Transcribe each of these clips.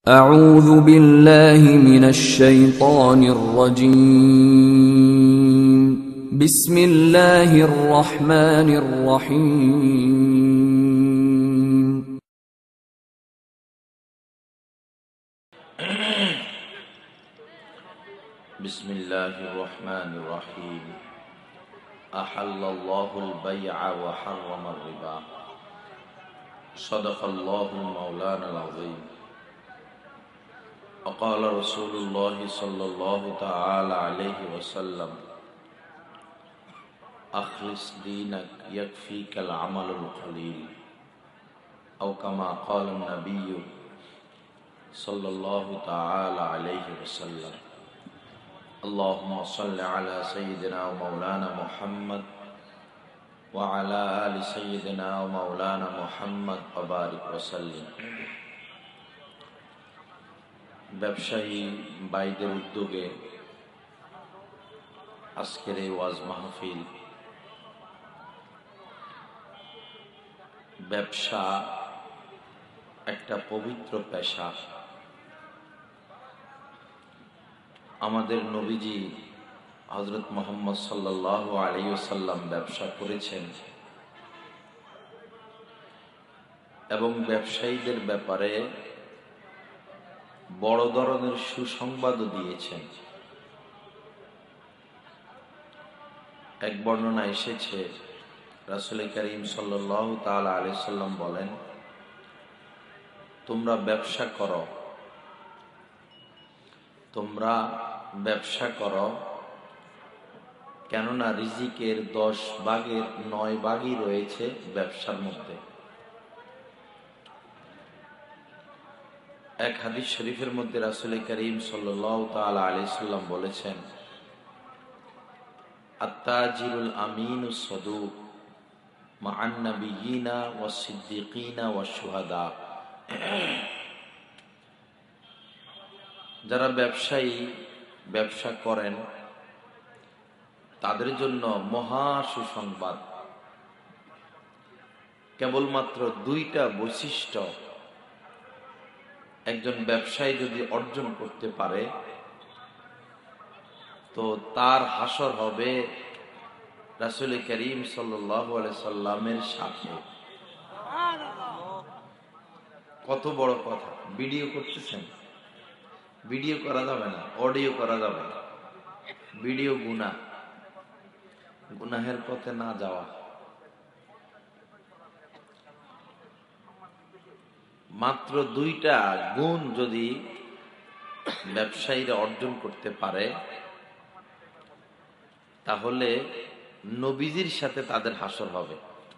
أعوذ بالله من الشيطان الرجيم بسم الله الرحمن الرحيم بسم الله الرحمن الرحيم أحل الله البيع وحرم الربا صدق الله المولانا العظيم وقال رسول الله صلى الله تعالى عليه وسلم أخلص دينك يكفيك العمل القليل أو كما قال النبي صلى الله تعالى عليه وسلم اللهم صل على سيدنا ومولانا محمد وعلى آل سيدنا ومولانا محمد وبارك وسلم ব্যবসায়ী ভাইদের উদ্যোগে আজকের এই ওয়াজ মাহফিল। ব্যবসা একটা পবিত্র পেশা। আমাদের নবীজি হযরত মুহাম্মদ সাল্লাল্লাহু আলাইহি ওয়াসাল্লাম ব্যবসা করেছেন এবং ব্যবসায়ীদের ব্যাপারে বড় ধরনের সুসংবাদও দিয়েছেন। এক বর্ণনা এসেছে, রাসূল করিম সাল্লাল্লাহু তাআলা আলাইহি সাল্লাম বলেন, তোমরা ব্যবসা করো, তোমরা ব্যবসা করো, কেননা রিজিকের 10 ভাগের 9 ভাগই রয়েছে ব্যবসার মধ্যে। এক হাদিস শরীফের মধ্যে রাসূল করিম সাল্লাল্লাহু তাআলা আলাইহি সাল্লাম বলেছেন, আত-তাজিরুল আমিনুস সাদুক মা'আন নাবিয়িনা ওয়াস সিদ্দিকিনা ওয়াস শুহাদা। যারা ব্যবসায়ী ব্যবসা করেন তাদের জন্য মহা সুসংবাদ। কেবলমাত্র 2টা বৈশিষ্ট্য একজন ব্যবসায়ী যদি অর্জন করতে পারে তো তার হাসর হবে রাসূল করিম সাল্লাল্লাহু আলাইহি সাল্লামের সাথে। কত বড় কথা! ভিডিও করতেছেন, ভিডিও করা যাবে না, অডিও করা যাবে না। ভিডিও গুনাহ, গুনাহের পথে না যাওয়া। মাত্র 2টা গুণ যদি ব্যবসায়ীরা অর্জন করতে পারে তাহলে নবীজির সাথে তাদের হাসর হবে।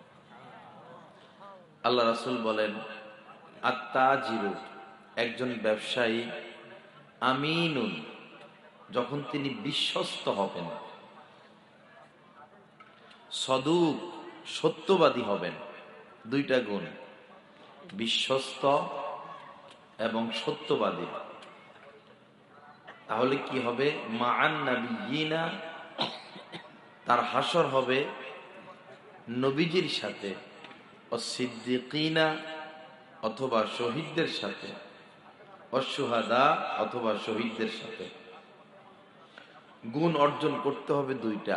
আল্লাহ রাসূল বলেন, আত-তাজিরু, একজন ব্যবসায়ী, আমিনুন, যখন তিনি বিশ্বস্ত হবেন, সদুক, সত্যবাদী হবেন। 2টা গুণ, বিশ্বস্ত এবং সত্যবাদী। তাহলে কি হবে? মা'আন নাবিয়িনা, তার হাসর হবে নবীজির সাথে, ওয়াস সিদ্দিকিনা, অথবা শহীদদের সাথে, ওয়াস শুহাদা, অথবা শহীদদের সাথে। গুণ অর্জন করতে হবে 2টা।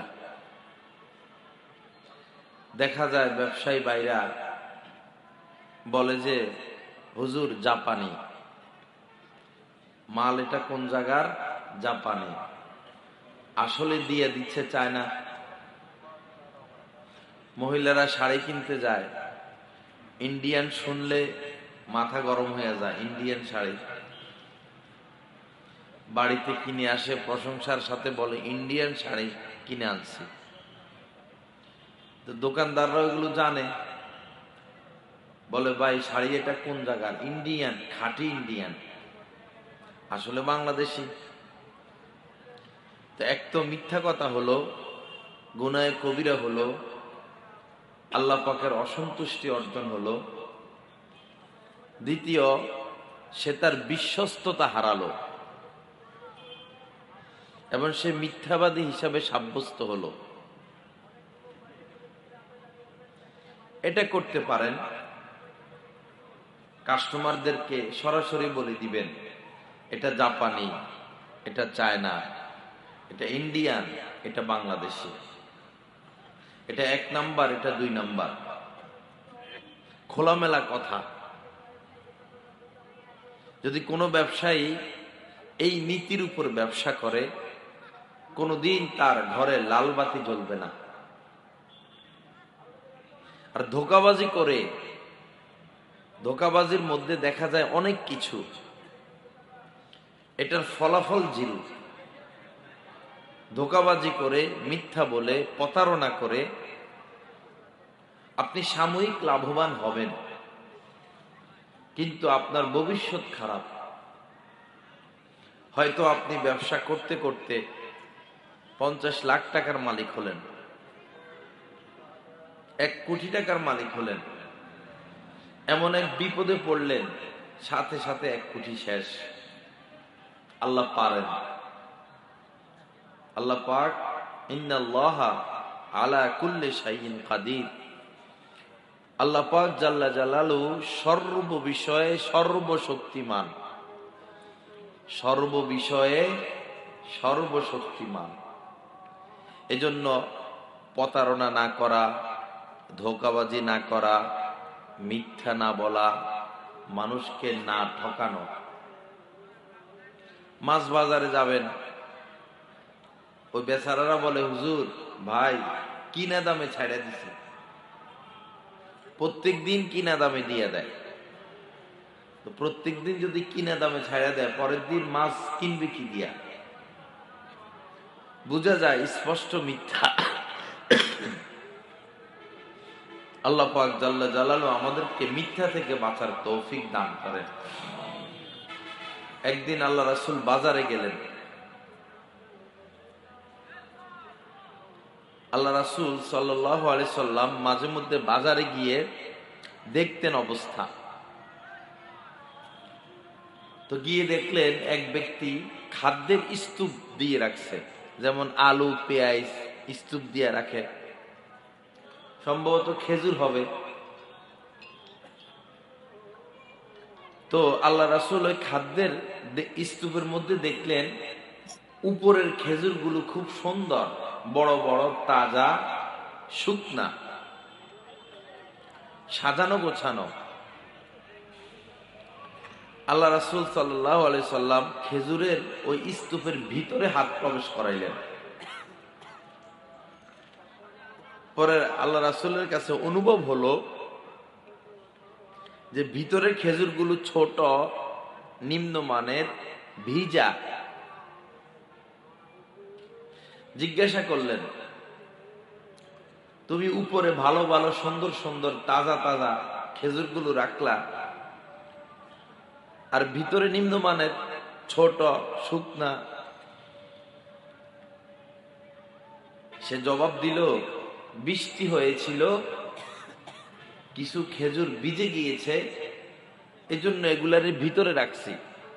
দেখা যায় ব্যবসায়ী ভাইরা বলে যে, হুজুর জাপানি মাল, এটা কোন জায়গার? জাপানি। আসলে দিয়ে দিচ্ছে চায়না। মহিলারা শাড়ি কিনতে যায়, ইন্ডিয়ান শুনলে মাথা গরম হয়ে যায়। ইন্ডিয়ান শাড়ি বাড়িতে কিনে আসে, প্রশংসার সাথে বলে ইন্ডিয়ান শাড়ি কিনে আনছি। তো দোকানদাররা ওইগুলো জানে, বলে ভাই শাড়ি এটা কোন জায়গার? ইন্ডিয়ান, খাঁটি ইন্ডিয়ান। আসলে বাংলাদেশি। তো এক তো মিথ্যা কথা হলো, গুনাহে কবিরা হলো, আল্লাহ পাকের অসন্তুষ্টি অর্জন হলো। দ্বিতীয়, সে তার বিশ্বস্ততা হারালো এবং সে মিথ্যাবাদী হিসাবে সাব্যস্ত হলো। এটা করতে পারেন কাস্টমারদেরকে সরাসরি বলে দিবেন এটা জাপানি, এটা চায়না, এটা ইন্ডিয়ান, এটা বাংলাদেশি, এটা 1 নাম্বার, এটা 2 নাম্বার। খোলামেলা কথা। যদি কোনো ব্যবসায়ী এই নীতির উপর ব্যবসা করে, কোনোদিন তার ঘরে লাল বাতি জ্বলবে না। আর ধোঁকাবাজি করে, ধোঁকাবাজির মধ্যে দেখা যায় অনেক কিছু, এটার ফলাফল জিল। ধোঁকাবাজি করে, মিথ্যা বলে, প্রতারণা করে আপনি সাময়িক লাভবান হবেন, কিন্তু আপনার ভবিষ্যৎ খারাপ। হয়তো আপনি ব্যবসা করতে করতে 50 লাখ টাকার মালিক হলেন, 1 কোটি টাকার মালিক হলেন, এমন এক বিপদে পড়লেন, সাথে সাথে 1 কোটি শেষ। আল্লাহ পারেন। আল্লাহ পাক ইন্নাল্লাহা আলা কুল্লি শাইইন কাদির। আল্লাহ পাক জাল্লা জালালু সর্ব বিষয়ে সর্বশক্তিমান, সর্ব বিষয়ে সর্বশক্তিমান। এজন্য প্রতারণা না করা, ধোঁকাবাজি না করা, মিথ্যা না বলা, মানুষকে না ঠকানো। মাছ বাজারে যাবেন, ওই বেচারারা বলে হুজুর ভাই কিনা দামে ছাড়া দিছে, প্রত্যেক দিন কিনা দামে দিয়ে দেয়। তো প্রত্যেক দিন যদি কিনা দামে ছাড়া দেয়, পরের দিন মাছ কিনবে কি দিয়া? বোঝা যায় স্পষ্ট মিথ্যা। আল্লাহ পাক জাল্লা জালালু আমাদেরকে মিথ্যা থেকে বাঁচার তৌফিক দান করেন। একদিন আল্লাহ রাসূল বাজারে গেলেন। আল্লাহ রাসূল সাল্লাল্লাহু আলাইহি সাল্লাম মাঝে মধ্যে বাজারে গিয়ে দেখতেন অবস্থা। তো গিয়ে দেখলেন এক ব্যক্তি খাদ্যের স্তূপ দিয়ে রাখছে, যেমন আলু পেঁয়াজ স্তূপ দিয়ে রাখে, সম্ভবত খেজুর হবে। তো আল্লাহ রাসূল ওই খাদ্যের স্তূপের মধ্যে দেখলেন উপরের খেজুরগুলো খুব সুন্দর, বড় বড়, তাজা, শুকনা, সাজানো গোছানো। আল্লাহ রাসূল সাল্লাল্লাহু আলাইহি সাল্লাম খেজুরের ওই স্তূপের ভিতরে হাত প্রবেশ করাইলেন। পরে আল্লাহ রাসূলের কাছে অনুভব হলো যে ভিতরের খেজুরগুলো ছোট, নিম্নমানের, ভিজা। জিজ্ঞাসা করলেন, তুমি উপরে ভালো ভালো সুন্দর সুন্দর তাজা তাজা খেজুরগুলো রাখলা, আর ভিতরে নিম্নমানের ছোট শুকনা? সে জবাব দিল, বৃষ্টি হয়েছিল, কিছু খেজুর ভিজে গিয়েছে, এজন্য এগুলার ভিতরে রাখছি।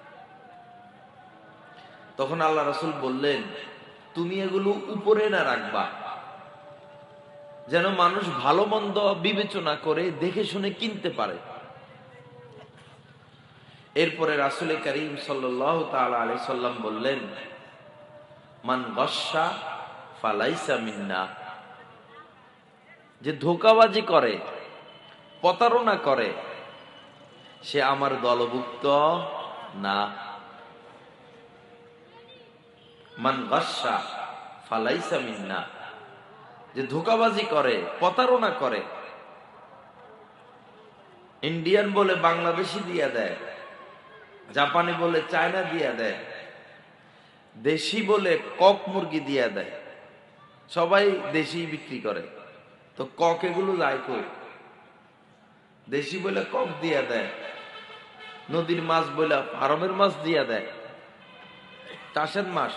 তখন আল্লাহ রাসূল বললেন, তুমি এগুলো উপরে না রাখবা, যেন মানুষ ভালো মন্দ বিবেচনা করে দেখে শুনে কিনতে পারে। এরপরে রাসূল করিম সাল্লাল্লাহু তাআলা আলাইহি সাল্লাম বললেন, মান গাশশা ফালাইসা মিন্না। যে ধোঁকাবাজি করে, প্রতারণা করে, সে আমার দলভুক্ত না। মান গাশশা ফালাইসা মিন্না। যে ধোঁকাবাজি করে, প্রতারণা করে, ইন্ডিয়ান বলে বাংলাদেশি দিয়া দেয়, জাপানি বলে চায়না দিয়া দেয়, দেশি বলে কক মুরগি দিয়া দেয়, সবাই দেশি বিক্রি করে, তো কক এগুলো যায় কই? দেশি বলে কক দিয়া দেয়, নদীর মাছ বলে ফার্মের মাছ দিয়া দেয়, চাষের মাছ।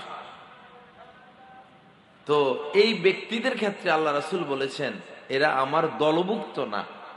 তো এই ব্যক্তিদের ক্ষেত্রে আল্লাহ রাসূল বলেছেন এরা আমার দলভুক্ত না,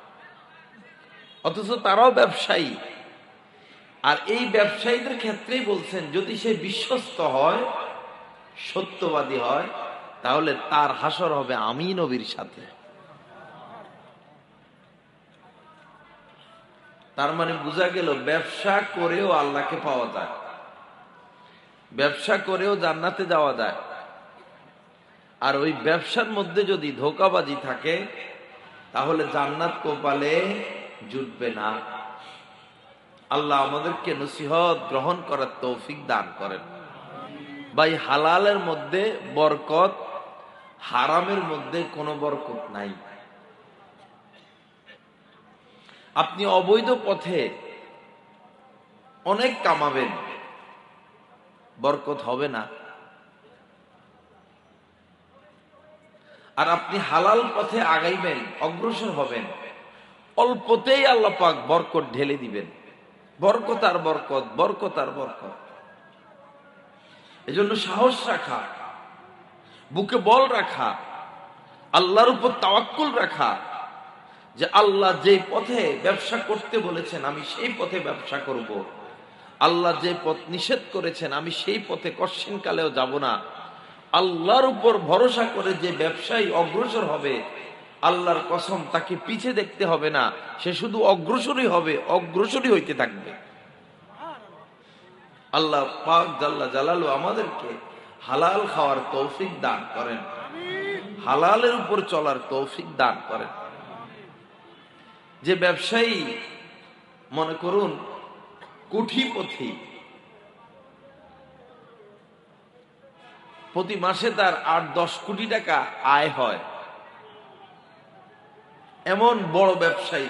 অথচ তারাও ব্যবসায়ী। আর এই ব্যবসায়ীদের ক্ষেত্রেই বলছেন যদি সে বিশ্বস্ত হয়, সত্যবাদী হয়, তাহলে তার হাসর হবে আমি নবীর সাথে। তার মানে বোঝা গেল ব্যবসা করেও আল্লাহকে পাওয়া যায়, ব্যবসা করেও জান্নাতে যাওয়া যায়। আর ওই ব্যবসার মধ্যে যদি ধোঁকাবাজি থাকে তাহলে জান্নাত কপালে জুটবে না। আল্লাহ আমাদেরকে নসিহত গ্রহণ করার তৌফিক দান করেন। ভাই, হালালের মধ্যে বরকত, হারামের মধ্যে কোনো বরকত নাই। আপনি অবৈধ পথে অনেক কামাবেন, বরকত হবে না। আর আপনি হালাল পথে আগাইবেন, অগ্রসর হবেন, অল্পতেই আল্লাহ পাক বরকত ঢেলে দিবেন। বরকত আর বরকত, বরকত আর বরকত। এজন্য সাহস রাখা, বুকে বল রাখা, আল্লাহর উপর তাওয়াক্কুল রাখা, যে আল্লাহ যে পথে ব্যবসা করতে বলেছেন আমি সেই পথে ব্যবসা করব। আল্লাহ যে পথ নিষেধ করেছেন আমি সেই পথে কশ্চিনকালেও যাব না। আল্লাহর উপর ভরসা করে যে ব্যবসায়ী অগ্রসর হবে, আল্লাহর কসম তাকে পিছে দেখতে হবে না, সে শুধু অগ্রসরই হবে, অগ্রসরই হইতে থাকবে। আল্লাহ পাক জাল্লা জালালু আমাদেরকে হালাল খাওয়ার তৌফিক দান করেন, হালালের উপর চলার তৌফিক দান করেন। যে ব্যবসায়ী মনে করুন কোটিপতি, প্রতি মাসে তার 8-10 কোটি টাকা আয় হয়, এমন বড় ব্যবসায়ী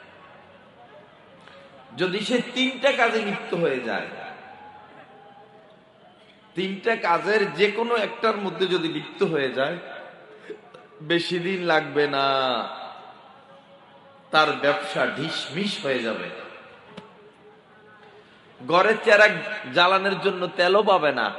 যদি সে 3টা কাজে লিপ্ত হয়ে যায়, 3টা কাজের যে কোনো একটার মধ্যে যদি লিপ্ত হয়ে যায়, বেশি দিন লাগবে না তার ব্যবসা ঢিসমিস হয়ে যাবে। ঘরের চেরাগ জ্বালানোর জন্য তেলও পাবে না,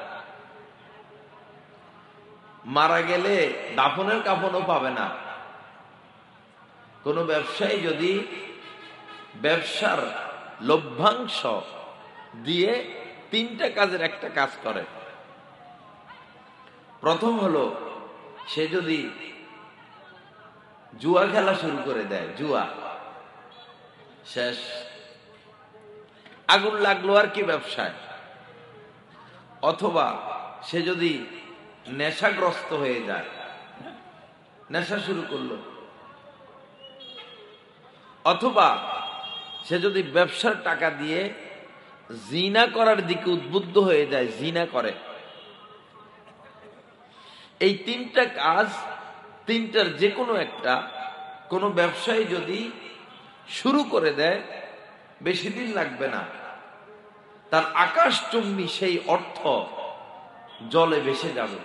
মারা গেলে দাফনের কাফনও পাবে না। কোন ব্যবসায়ী যদি ব্যবসার লভ্যাংশ দিয়ে 3টা কাজের একটা কাজ করে, প্রথম হলো সে যদি জুয়া খেলা শুরু করে দেয়, জুয়া শেষ, আগুন লাগলো আর কি ব্যবসায়। অথবা সে যদি নেশাগ্রস্ত হয়ে যায়, নেশা শুরু করলো। অথবা সে যদি ব্যবসার টাকা দিয়ে জিনা করার দিকে উদ্বুদ্ধ হয়ে যায়, জিনা করে। এই 3টা কাজ, 3টার যে কোনো একটা কোনো ব্যবসায়ী যদি শুরু করে দেয়, বেশি দিন লাগবে না তার আকাশচুম্বী সেই অর্থ জলে ভেসে যাবে।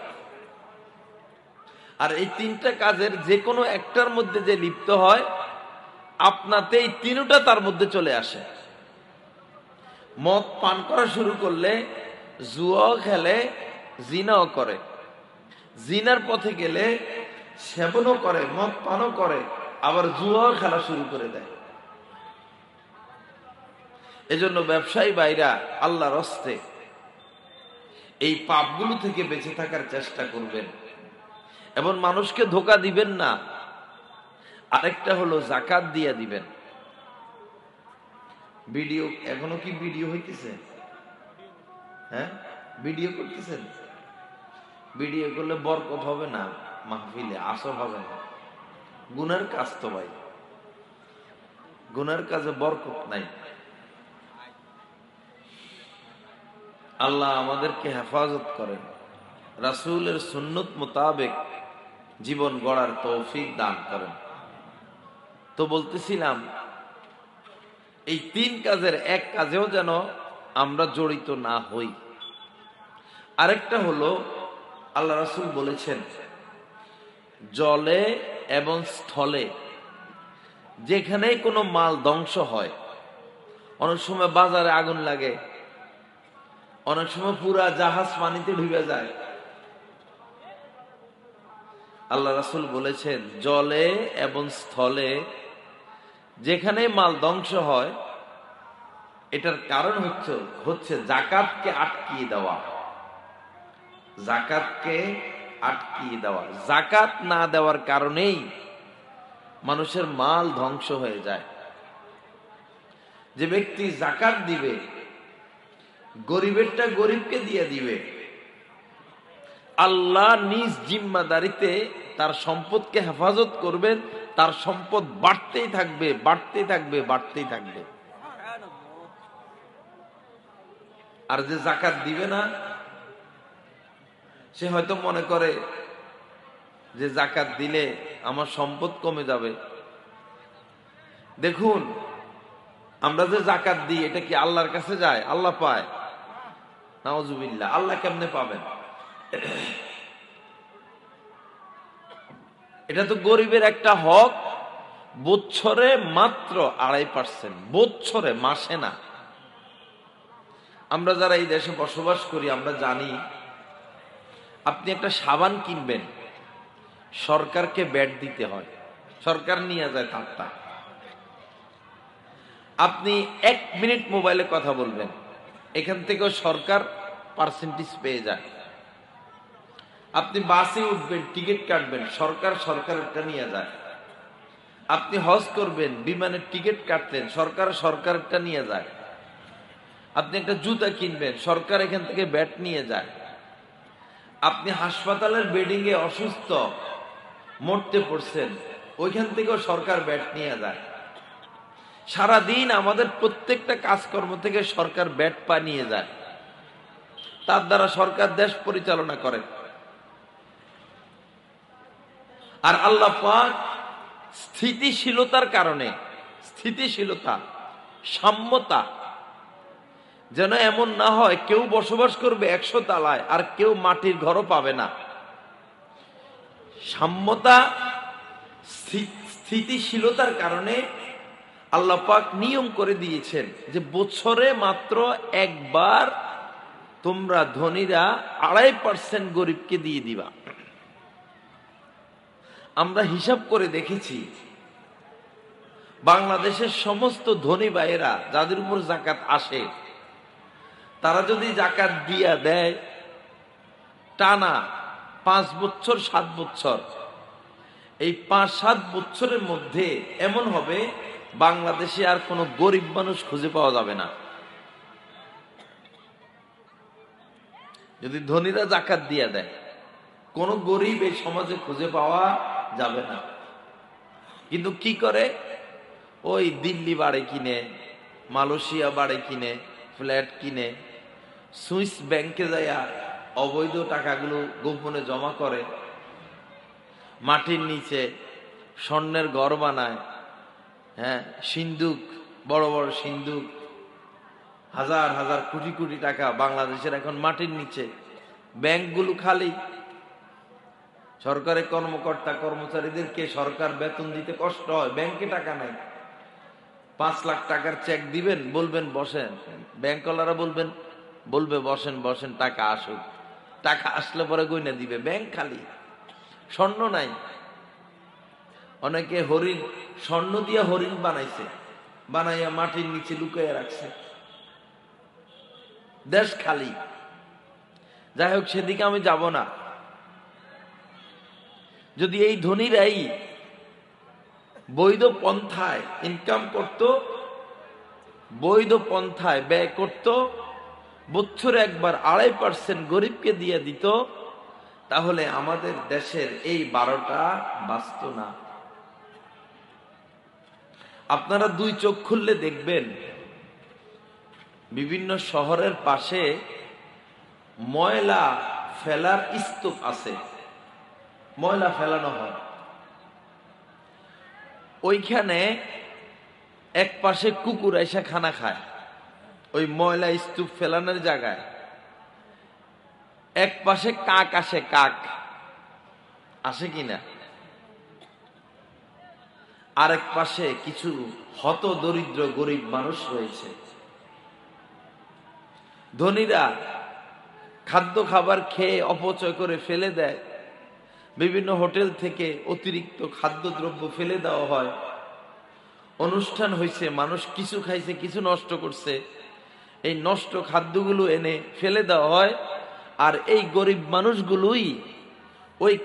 আর এই 3টা কাজের যে কোনো একটার মধ্যে যে লিপ্ত হয়, আপনাতে এই 3টা তার মধ্যে চলে আসে। মদ পান করা শুরু করলে জুয়াও খেলে, জিনাও করে, জিনার পথে গেলে সেবনও করে, মদ পানও করে, আবার জুয়াও খেলা শুরু করে দেয়। এজন্য ব্যবসায়ী ভাইরা আল্লাহর হস্তে এই পাপগুলো থেকে বেঁচে থাকার চেষ্টা করবেন এবং মানুষকে ধোঁকা দিবেন না। আরেকটা হলো যাকাত দিয়ে দিবেন। ভিডিও এখনো কি ভিডিও হইতেছে? হ্যাঁ, ভিডিও করতেছেন? ভিডিও করলে বরকত হবে না, মাহফিলে আসর হবে না। গুনার কাজ তো ভাই, গুনার কাজে বরকত নাই। আল্লাহ আমাদেরকে হেফাজত করেন, রাসূলের সুন্নত মোতাবেক জীবন গড়ার তৌফিক দান করেন। তো বলতেছিলাম, এই 3 কাজের এক কাজেও যেন আমরা জড়িত না হই। আরেকটা হলো, আল্লাহ রাসূল বলেছেন জলে এবং স্থলে যেখানেই কোনো মাল ধ্বংস হয়, অনেক সময় বাজারে আগুন লাগে, অনেক সময় পুরা জাহাজ পানিতে ডুবে যায়। আল্লাহ রাসূল বলেছেন জলে এবং স্থলে যেখানে মাল ধ্বংস হয়, এটার কারণ হচ্ছে যাকাতকে আটকিয়ে দেওয়া, যাকাতকে আটকিয়ে দেওয়া। যাকাত না দেওয়ার কারণেই মানুষের মাল ধ্বংস হয়ে যায়। যে ব্যক্তি যাকাত দিবে, গরিবেরটা গরিবকে দিয়ে দিবে, আল্লাহ নিজ জিম্মাদারিতে তার সম্পদকে হেফাজত করবেন, তার সম্পদ বাড়তেই থাকবে, বাড়তেই থাকবে, বাড়তেই থাকবে। আর যে যাকাত দিবে না, সে হয়তো মনে করে যে যাকাত দিলে আমার সম্পদ কমে যাবে। দেখুন, আমরা যে যাকাত দিই এটা কি আল্লাহর কাছে যায়? আল্লাহ পায়? নাউজুবিল্লাহ। আল্লাহ কেমনে পাবেন? এটা তো গরিবের একটা হক। বছরে মাত্র 2.5%, বছরে, মাসে না। আমরা যারা এই দেশে বসবাস করি আমরা জানি, আপনি একটা সাবান কিনবেন, সরকারকে ব্যাট দিতে হয়, সরকার নিয়ে যায় তারটা। আপনি 1 মিনিট মোবাইলে কথা বলবেন, এখান থেকেও সরকার পার্সেন্টেজ পেয়ে যায়। আপনি বাসে উঠবেন, টিকিট কাটবেন, সরকার সরকারটা নিয়ে যায়। আপনি হজ করবেন, বিমানের টিকিট কাটলেন, সরকার সরকারটা নিয়ে যায়। আপনি একটা জুতা কিনবেন, সরকার এখান থেকে ব্যাট নিয়ে যায়। আপনি হাসপাতালের বেডিং এ অসুস্থ, মরতে পড়ছেন, ওইখান থেকেও সরকার ব্যাট নিয়ে যায়। সারাদিন আমাদের প্রত্যেকটা কাজকর্ম থেকে সরকার ব্যাট পা নিয়ে যায়। তার দ্বারা সরকার দেশ পরিচালনা করে। আর আল্লাহ পাক স্থিতিশীলতার কারণে, স্থিতিশীলতা, সাম্যতা, যেন এমন না হয় কেউ বসবাস করবে 100 তালায় আর কেউ মাটির ঘরও পাবে না। সাম্যতা, স্থিতিশীলতার কারণে আল্লাহ পাক নিয়ম করে দিয়েছেন যে বছরে মাত্র একবার তোমরা ধনীরা 2.5% গরিবকে দিয়ে দিবা। আমরা হিসাব করে দেখেছি, বাংলাদেশের সমস্ত ধনী ভাইয়েরা যাদের উপর যাকাত আসে, তারা যদি যাকাত দিয়া দেয় টানা 5 বছর 7 বছর, এই 5-7 বছরের মধ্যে এমন হবে বাংলাদেশে আর কোনো গরিব মানুষ খুঁজে পাওয়া যাবে না। যদি ধনীরা যাকাত দিয়া দেয়, কোন গরিব এই সমাজে খুঁজে পাওয়া যাবে না। কিন্তু কি করে? ওই দিল্লি বাড়ি কিনে, মালয়েশিয়া বাড়ি কিনে, ফ্ল্যাট কিনে, সুইস ব্যাংকে যাইয়া অবৈধ টাকাগুলো গোপনে জমা করে, মাটির নিচে স্বর্ণের ঘর বানায়, হ্যাঁ, সিন্দুক, বড় বড় সিন্দুক, হাজার হাজার কোটি কোটি টাকা বাংলাদেশের এখন মাটির নিচে। ব্যাংকগুলো খালি। সরকারের কর্মকর্তা কর্মচারীদেরকে সরকার বেতন দিতে কষ্ট হয়, ব্যাংকে টাকা নাই। 5 লাখ টাকার চেক দিবেন, বলবেন বসেন, ব্যাংকওয়ালারা বলবে বসেন বসেন, টাকা আসুক। টাকা আসলে পরে গয়না দিবে, ব্যাংক খালি, স্বর্ণ নাই। অনেকে হরিণ, স্বর্ণ দিয়ে হরিণ বানাইছে, বানাইয়া মাটির নিচে লুকাইয়া রাখছে, দেশ খালি। যাই হোক, সেদিকে আমি যাব না। যদি এই ধনীরাই বৈধ পন্থায় ইনকাম করত, বৈধ পন্থায় ব্যয় করত, বছরে একবার 2.5% গরিবকে দিয়ে দিত, তাহলে আমাদের দেশের এই 12টা বাঁচত না। আপনারা 2 চোখ খুললে দেখবেন বিভিন্ন শহরের পাশে ময়লা ফেলার স্তূপ আছে, ময়লা ফেলানো হয়। ওইখানে এক পাশে কুকুর এসে খানা খায়, ওই ময়লা স্তূপ ফেলানোর জায়গায়। এক পাশে কাক আসে, কাক আসে কিনা। আরেক পাশে কিছু হত দরিদ্র গরিব মানুষ রয়েছে। ধনীরা খাদ্য খাবার খেয়ে অপচয় করে ফেলে দেয়। বিভিন্ন হোটেল থেকে অতিরিক্ত খাদ্যদ্রব্য ফেলে দেওয়া হয়। অনুষ্ঠান হয়েছে, মানুষ কিছু খাইছে, কিছু নষ্ট করছে, এই নষ্ট খাদ্যগুলো এনে ফেলে দেওয়া হয়। আর এই গরিব মানুষগুলোই ওই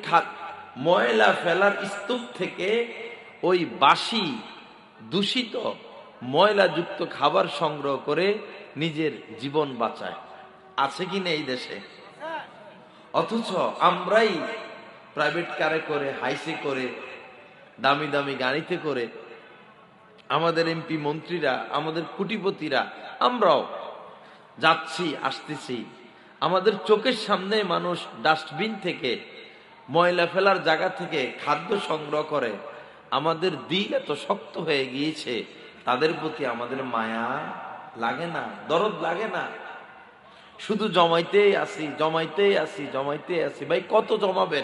ময়লা ফেলার স্তূপ থেকে ওই বাসি দূষিত ময়লাযুক্ত খাবার সংগ্রহ করে নিজের জীবন বাঁচায়। আছে কি না এই দেশে? অথচ আমরাই প্রাইভেট কারে করে, হাইসে করে, দামি দামি গাড়িতে করে, আমাদের এমপি মন্ত্রীরা, আমাদের কোটিপতিরা, আমরাও যাচ্ছি আসতেছি, আমাদের চোখের সামনে মানুষ ডাস্টবিন থেকে, ময়লা ফেলার জায়গা থেকে খাদ্য সংগ্রহ করে। আমাদের দিল এত শক্ত হয়ে গিয়েছে, তাদের প্রতি আমাদের মায়া লাগে না, দরদ লাগে না। শুধু জমাইতেই আসি, জমাইতেই আসি, জমাইতেই আসি। ভাই কত জমাবেন?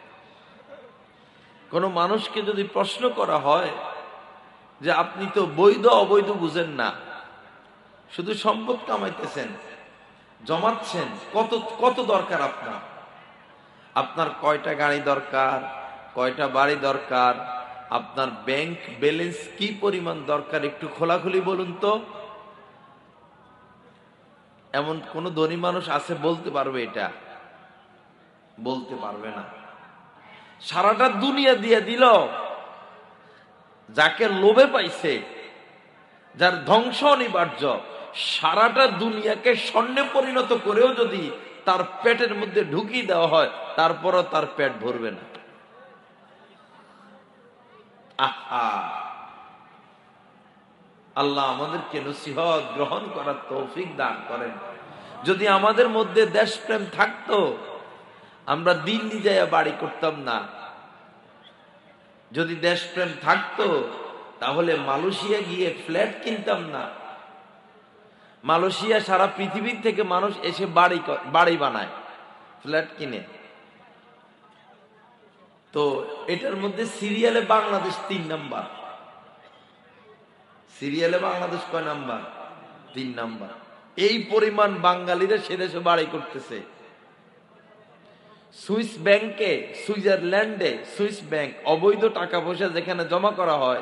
কোন মানুষকে যদি প্রশ্ন করা হয় যে আপনি তো বৈধ অবৈধ বুঝেন না, শুধু সম্পদ কামাইতেছেন, জমাচ্ছেন, কত কত দরকার আপনার? আপনার কয়টা গাড়ি দরকার, কয়টা বাড়ি দরকার, আপনার ব্যাংক ব্যালেন্স কি পরিমাণ দরকার, একটু খোলাখুলি বলুন তো। এমন কোন ধনী মানুষ আছে বলতে পারবে? এটা বলতে পারবে না। সারাটা দুনিয়া দিয়ে দিল, যাকে লোভে পাইছে, যার ধ্বংস অনিবার্য, সারাটা দুনিয়াকে স্বর্ণে পরিণত করেও যদি তার পেটের মধ্যে ঢুকিয়ে দেওয়া হয়, তারপরও তার পেট ভরবে না। আহা, আল্লাহ আমাদেরকে নসিহত গ্রহণ করার তৌফিক দান করেন। যদি আমাদের মধ্যে দেশপ্রেম থাকতো, আমরা দিল্লি যাইয়া বাড়ি করতাম না। যদি দেশপ্রেম থাকতো, তাহলে মালয়েশিয়া গিয়ে ফ্ল্যাট কিনতাম না। মালয়েশিয়া সারা পৃথিবীর থেকে মানুষ এসে বাড়ি বানায়, ফ্ল্যাট কিনে। তো এটার মধ্যে সিরিয়ালে বাংলাদেশ 3 নাম্বার। সিরিয়ালে বাংলাদেশ কয় নাম্বার? 3 নাম্বার। এই পরিমাণ বাঙালিরা সে দেশে বাড়ি করতেছে। সুইস ব্যাংকে, সুইজারল্যান্ডে সুইস ব্যাংক, অবৈধ টাকা পয়সা যেখানে জমা করা হয়,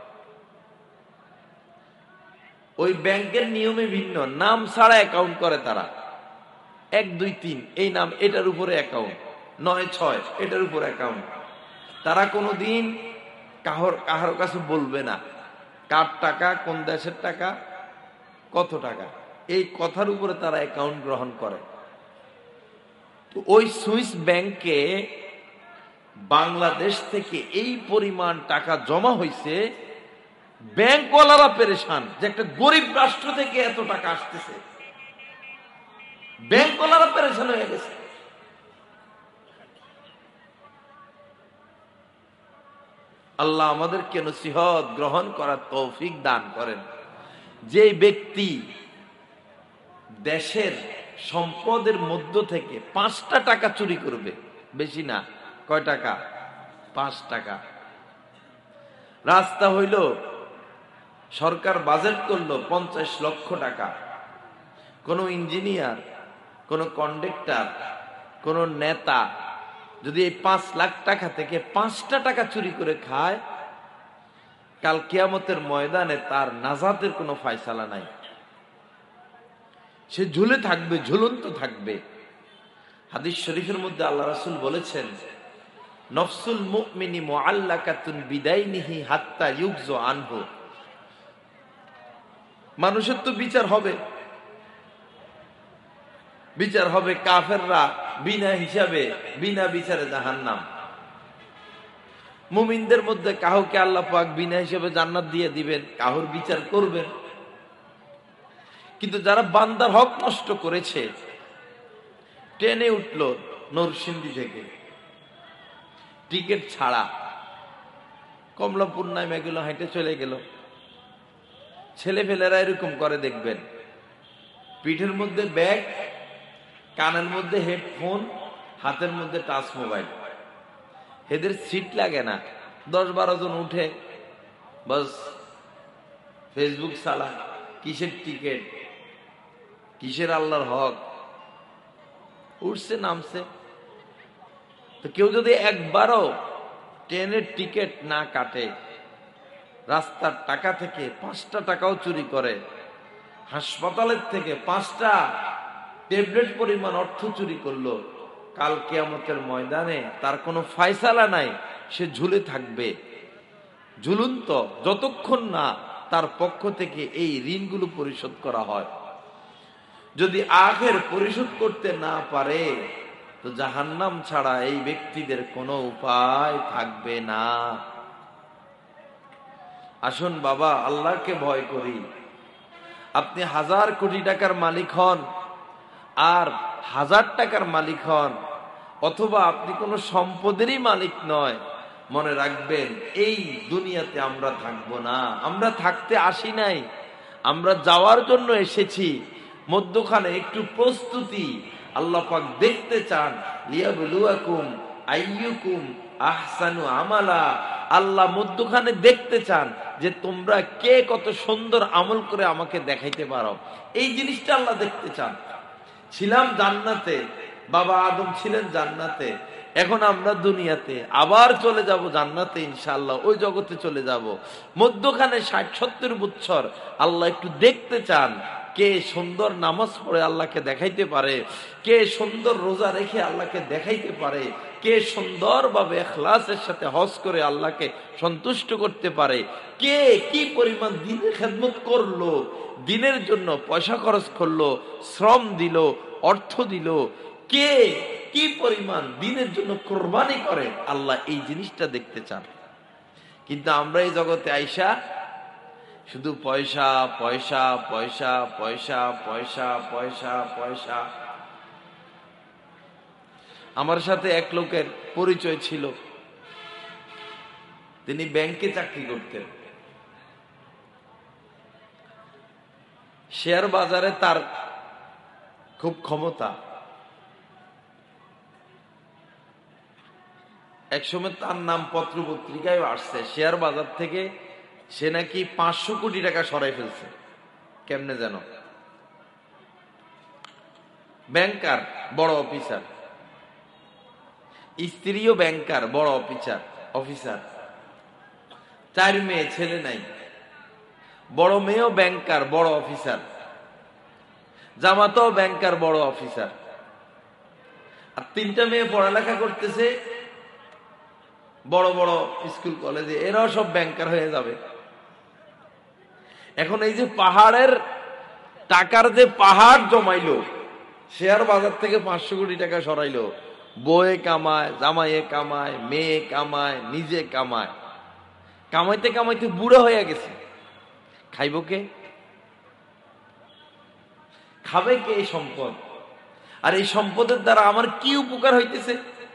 ওই ব্যাংকের নিয়মে ভিন্ন, নাম ছাড়া অ্যাকাউন্ট করে তারা। 1 2 3 এই নাম, এটার উপরে অ্যাকাউন্ট, 9 6 এটার উপরে অ্যাকাউন্ট। তারা কোনোদিন কারো কাছে বলবে না কার টাকা, কোন দেশের টাকা, কত টাকা। এই কথার উপরে তারা অ্যাকাউন্ট গ্রহণ করে। তো ওই সুইস ব্যাংকে বাংলাদেশ থেকে এই পরিমাণ টাকা জমা হয়েছে, ব্যাংকওয়ালারা পেরেশান যে একটা গরিব রাষ্ট্র থেকে এত টাকা আসতেছে। ব্যাংকওয়ালারা পেরেশান হয়ে গেছে। আল্লাহ আমাদেরকে নসিহত গ্রহণ করার তৌফিক দান করেন। যে ব্যক্তি দেশের সম্পদের মধ্য থেকে 5টা টাকা চুরি করবে, বেশি না, কয় টাকা? 5 টাকা। রাস্তা হইল, সরকার বাজেট করলো 50 লক্ষ টাকা। কোন ইঞ্জিনিয়ার, কোন কন্ডাক্টর, কোন নেতা যদি এই 5 লাখ টাকা থেকে 5টা টাকা চুরি করে খায়, কাল কিয়ামতের ময়দানে তার নাজাতের কোনো ফয়সালা নাই। সে ঝুলে থাকবে, ঝুলন্ত থাকবে। হাদিস শরীফের মধ্যে আল্লাহ রাসূল বলেছেন, নফসুল মুমিনি মুআল্লাকাতুন বিদাইনিহি হাত্তা ইউগযা আনহু। মানুষের তো বিচার হবে, বিচার হবে। কাফেররা বিনা হিসাবে, বিনা বিচারে জাহান্নাম। মুমিনদের মধ্যে কাউকে আল্লাহ পাক বিনা হিসাবে জান্নাত দিয়ে দিবেন, কাউর বিচার করবেন। কিন্তু যারা বান্দার হক নষ্ট করেছে, ট্রেনে উঠলো নরসিংদী থেকে টিকিট ছাড়া, কমলাপুর নামে গেল, হেঁটে চলে গেল। ছেলেফেলেরা এরকম করে দেখবেন, পিঠের মধ্যে ব্যাগ, কানের মধ্যে হেডফোন, হাতের মধ্যে টাচ মোবাইল। এদের সিট লাগে না, 10-12 জন উঠে বাস ফেসবুক চালা। কিসের টিকিট, কিসের আল্লাহর হক? উঠছে, নামছে। তো কেউ যদি একবারও ট্রেনের টিকিট না কাটে, রাস্তার টাকা থেকে 5টা টাকাও চুরি করে, হাসপাতালের থেকে 5টা ট্যাবলেট পরিমাণ অর্থ চুরি করলো, কাল কিয়ামতের ময়দানে তার কোনো ফয়সালা নাই। সে ঝুলে থাকবে, ঝুলন্ত, যতক্ষণ না তার পক্ষ থেকে এই ঋণগুলো পরিশোধ করা হয়। যদি আখের পরিশোধ করতে না পারে তো জাহান্নাম ছাড়া এই ব্যক্তিদের কোনো উপায় থাকবে না। আসুন বাবা, আল্লাহকে ভয় করি। আপনি 1000 কোটি টাকার মালিক হন আর 1000 টাকার মালিক হন, অথবা আপনি কোনো সম্পদেরই মালিক নয়, মনে রাখবেন এই দুনিয়াতে আমরা থাকবো না। আমরা থাকতে আসি নাই, আমরা যাওয়ার জন্য এসেছি। মধ্যখানে একটু প্রস্তুতি আল্লাহ পাক দেখতে চান। লিয়াবলুয়াকুম আইয়ুকুম আহসানু আমালা। আল্লাহ মধ্যখানে দেখতে চান যে তোমরা কে কত সুন্দর আমল করে আমাকে দেখাইতে পারো। এই জিনিসটা আল্লাহ দেখতে চান। ছিলাম জান্নাতে, বাবা আদম ছিলেন জান্নাতে, এখন আমরা দুনিয়াতে আবার চলে যাব জান্নাতে ইনশাআল্লাহ, ওই জগতে চলে যাব। মধ্যখানে 60-70 বছর আল্লাহ একটু দেখতে চান কে সুন্দর নামাজ পড়ে আল্লাহকে দেখাইতে পারে, কে সুন্দর রোজা রেখে আল্লাহকে দেখাইতে পারে, কে সুন্দরভাবে ইখলাসের সাথে হজ করে আল্লাহকে সন্তুষ্ট করতে পারে, কে কি পরিমাণ দ্বীনের খেদমত করলো, দ্বীনের জন্য পয়সা খরচ করলো, শ্রম দিল, অর্থ দিল, কে কি পরিমাণ দ্বীনের জন্য কোরবানি করে, আল্লাহ এই জিনিসটা দেখতে চান। কিন্তু আমরা এই জগতে আইসা শুধু পয়সা পয়সা পয়সা পয়সা পয়সা পয়সা পয়সা। আমার সাথে এক লোকের পরিচয় ছিল, তিনি ব্যাংকে চাকরি করতেন। শেয়ার বাজারে তার খুব ক্ষমতা। একসময় তার নাম পত্র পত্রিকায় আসছে, শেয়ার বাজার থেকে সে নাকি 500 কোটি টাকা সরাই ফেলছে। কেমনে যেন, ব্যাংকার, বড় অফিসার, স্ত্রীও ব্যাংকার, বড় অফিসার, 4 মেয়ে, ছেলে নাই। বড় মেয়েও ব্যাংকার, বড় অফিসার, জামাতাও ব্যাংকার, বড় অফিসার। আর 3টা মেয়ে পড়ালেখা করতেছে বড় বড় স্কুল কলেজে, এরাও সব ব্যাংকার হয়ে যাবে। এখন এই যে পাহাড়ের টাকার যে পাহাড় জমাইলো, শেয়ার বাজার থেকে 500 কোটি টাকা সরাইলো, বউয়ে কামায়, জামাইয়ে কামায়, মেয়ে কামায়, নিজে কামায়, কামাইতে কামাইতে বুড়া হয়ে গেছে। খাইব কে? খাবে কে এই সম্পদ? আর এই সম্পদের দ্বারা আমার কি উপকার হইতেছে?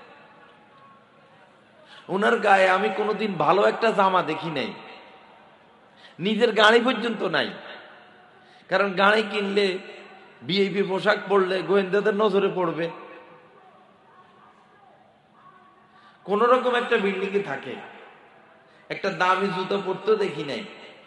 ওনার গায়ে আমি কোনোদিন ভালো একটা জামা দেখি নাই, নিজের গাড়ি পর্যন্ত নাই। কারণ গাড়ি কিনলে, ভিআইপি পোশাক পরলে গোয়েন্দাদের নজরে পড়বে। কোন রকম একটা বিল্ডিং এ থাকে, একটা দামি জুতো পরতেও দেখি নাই।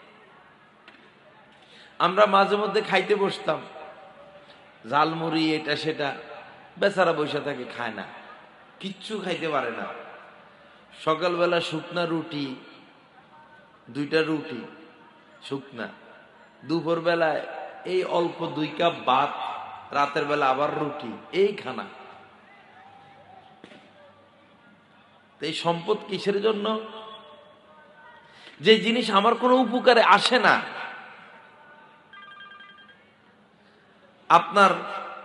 আমরা মাঝে মধ্যে খাইতে বসতাম, ঝালমুড়ি এটা সেটা, বেচারা বসে থাকে, খায় না, কিচ্ছু খাইতে পারে না। সকালবেলা শুকনা রুটি, 2টা রুটি শুকনা, দুপুর বেলায় এই অল্প 2 কাপ ভাত, রাতের বেলা আবার রুটি, এই খানা। এই সম্পদ কিসের জন্য? যে জিনিস আমার কোনো উপকারে আসে না। আপনার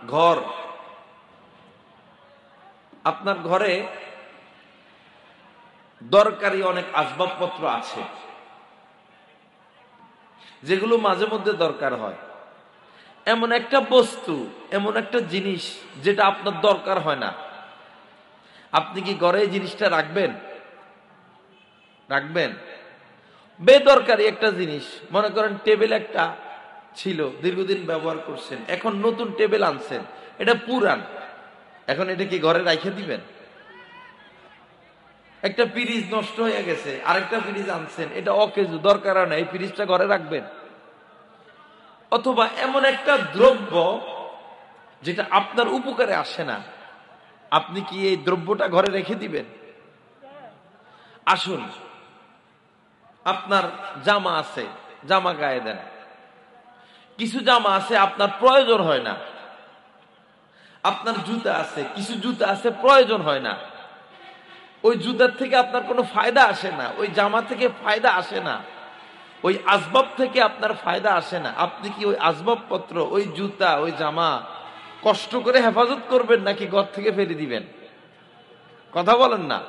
ঘরে দরকারি অনেক আসবাবপত্র আছে যেগুলো মাঝে মধ্যে দরকার হয়। এমন একটা বস্তু, এমন একটা জিনিস যেটা আপনার দরকার হয় না, আপনি কি ঘরে এই জিনিসটা রাখবেন? বেদরকারি একটা জিনিস, মনে করেন টেবিল একটা ছিল, দীর্ঘদিন ব্যবহার করছেন, এখন নতুন টেবিল আনছেন, এটা পুরান, এখন এটা কি ঘরে রাখে দিবেন? একটা ফ্রিজ নষ্ট হয়ে গেছে, আরেকটা ফ্রিজ আনছেন, এটা অকেজো, দরকার না, এই ফ্রিজটা ঘরে রাখবেন? অথবা এমন একটা দ্রব্য যেটা আপনার উপকারে আসে না, আপনি কি এই দ্রব্যটা ঘরে রেখে দিবেন? আসুন, আপনার জামা আছে, জামা গায়ে দেন। কিছু জামা আছে আপনার প্রয়োজন হয় না। আপনার জুতা আছে, কিছু জুতা আছে প্রয়োজন হয় না। ওই জুতার থেকে আপনার কোনো ফায়দা আসে না, ওই জামা থেকে ফায়দা আসে না। ওই আসবাব থেকে আপনার ফায়দা আসে না। আপনি কি ওই আসবাবপত্র, ওই জুতা, ওই জামা কষ্ট করে হেফাজত করবেন নাকি ঘর থেকে ফেলে দিবেন? কথা বলেন না।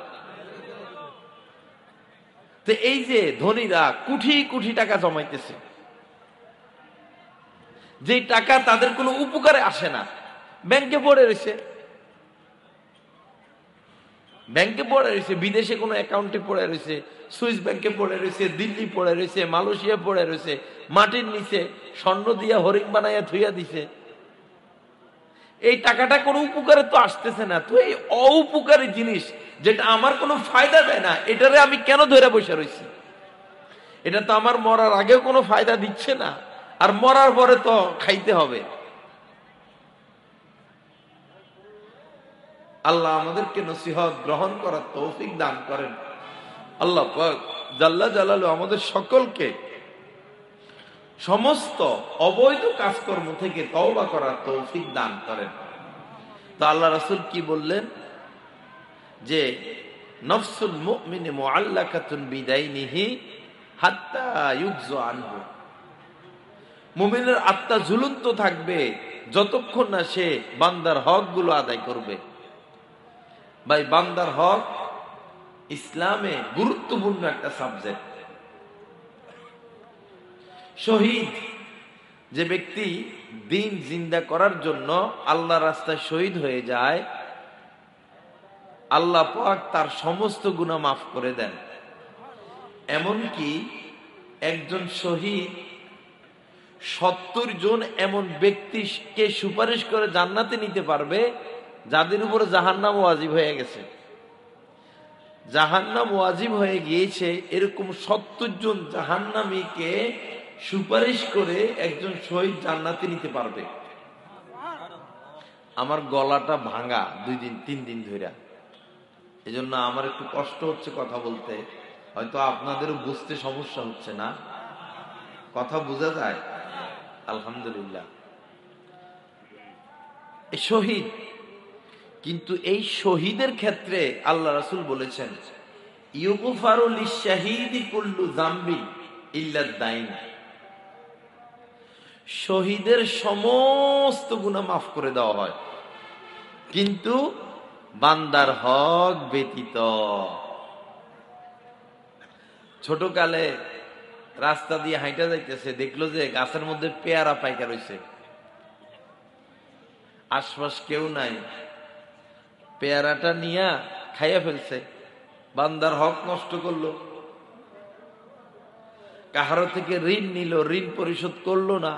তো এই যে ধনীরা কোটি কোটি টাকা জমাইতেছে, যে টাকা তাদের কোনো উপকারে আসে না, ব্যাংকে পড়ে রয়েছে, ব্যাংকে পড়ে রয়েছে, বিদেশে কোনো অ্যাকাউন্টে পড়ে রয়েছে, সুইস ব্যাংকে পড়ে রয়েছে, দিল্লি পড়ে রয়েছে, মালয়েশিয়া পড়ে রয়েছে, মাটির নিচে স্বর্ণ দিয়া হরিণ বানাইয়া থুইয়া দিছে। এই টাকাটা কোনো উপকারে তো আসতেছে না। তো এই অউপকারী জিনিস যেটা আমার কোনো ফায়দা দেয় না, এটারে আমি কেন ধরে বসে রয়েছি? এটা তো আমার মরার আগেও কোনো ফায়দা দিচ্ছে না, আর মরার পরে তো খাইতে হবে। আল্লাহ আমাদেরকে নসিহত গ্রহণ করার তৌফিক দান করেন। আল্লাহ পাক জাল্লা জালালু আমাদের সকলকে সমস্ত অবৈধ কাজকর্ম থেকে তওবা করার তৌফিক দান করেন। তো আল্লাহ রাসূল কি বললেন? যে নফসুল মুমিনি মুআল্লাকাতুন বিদাইনিহি হাত্তা ইউগযা আনহু। মুমিনের আত্মা ঝুলন্ত থাকবে যতক্ষণ না সে বান্দার হকগুলো আদায় করবে। ভাই, বান্দার হক ইসলামে গুরুত্বপূর্ণ একটা সাবজেক্ট। শহীদ যে ব্যক্তি দিন জিন্দা করার জন্য আল্লাহর রাস্তায় শহীদ হয়ে যায়, আল্লাহ পাক তার সমস্ত গুনাহ মাফ করে দেন। এমনকি একজন শহীদ 70 জন এমন ব্যক্তিকে সুপারিশ করে জান্নাতে নিতে পারবে যাদের উপরে জাহান্নাম ওয়াজিব হয়ে গেছে। জাহান্নাম ওয়াজিব হয়ে গিয়েছে এরকম 70 জন জাহান্নামীকে সুপারিশ করে একজন শহীদ জান্নাতে নিতে পারবে। আমার গলাটা ভাঙা 2 দিন 3 দিন ধরে, এজন্য আমার একটু কষ্ট হচ্ছে কথা বলতে। হয়তো আপনাদেরও বুঝতে সমস্যা হচ্ছে না, কথা বোঝা যায়? আলহামদুলিল্লাহ। এই শহীদ, কিন্তু এই শহীদের ক্ষেত্রে আল্লাহ রাসূল বলেছেন ইউগফারু লিশ-শাহীদি কুল্লু যামবি ইল্লা দাইন। শহীদের সমস্ত গুনাহ মাফ করে দেওয়া হয়, কিন্তু বান্দার হক ব্যতীত। ছোটকালে রাস্তা দিয়ে হাইটা যাইতেছে, দেখলো যে গাছের মধ্যে পেয়ারা পাইকা রয়েছে, আশপাশ কেউ নাই, পেয়ারাটা নিয়া খাইয়া ফেলছে, বান্দার হক নষ্ট করলো। কাহারো থেকে ঋণ নিল, ঋণ পরিশোধ করলো না,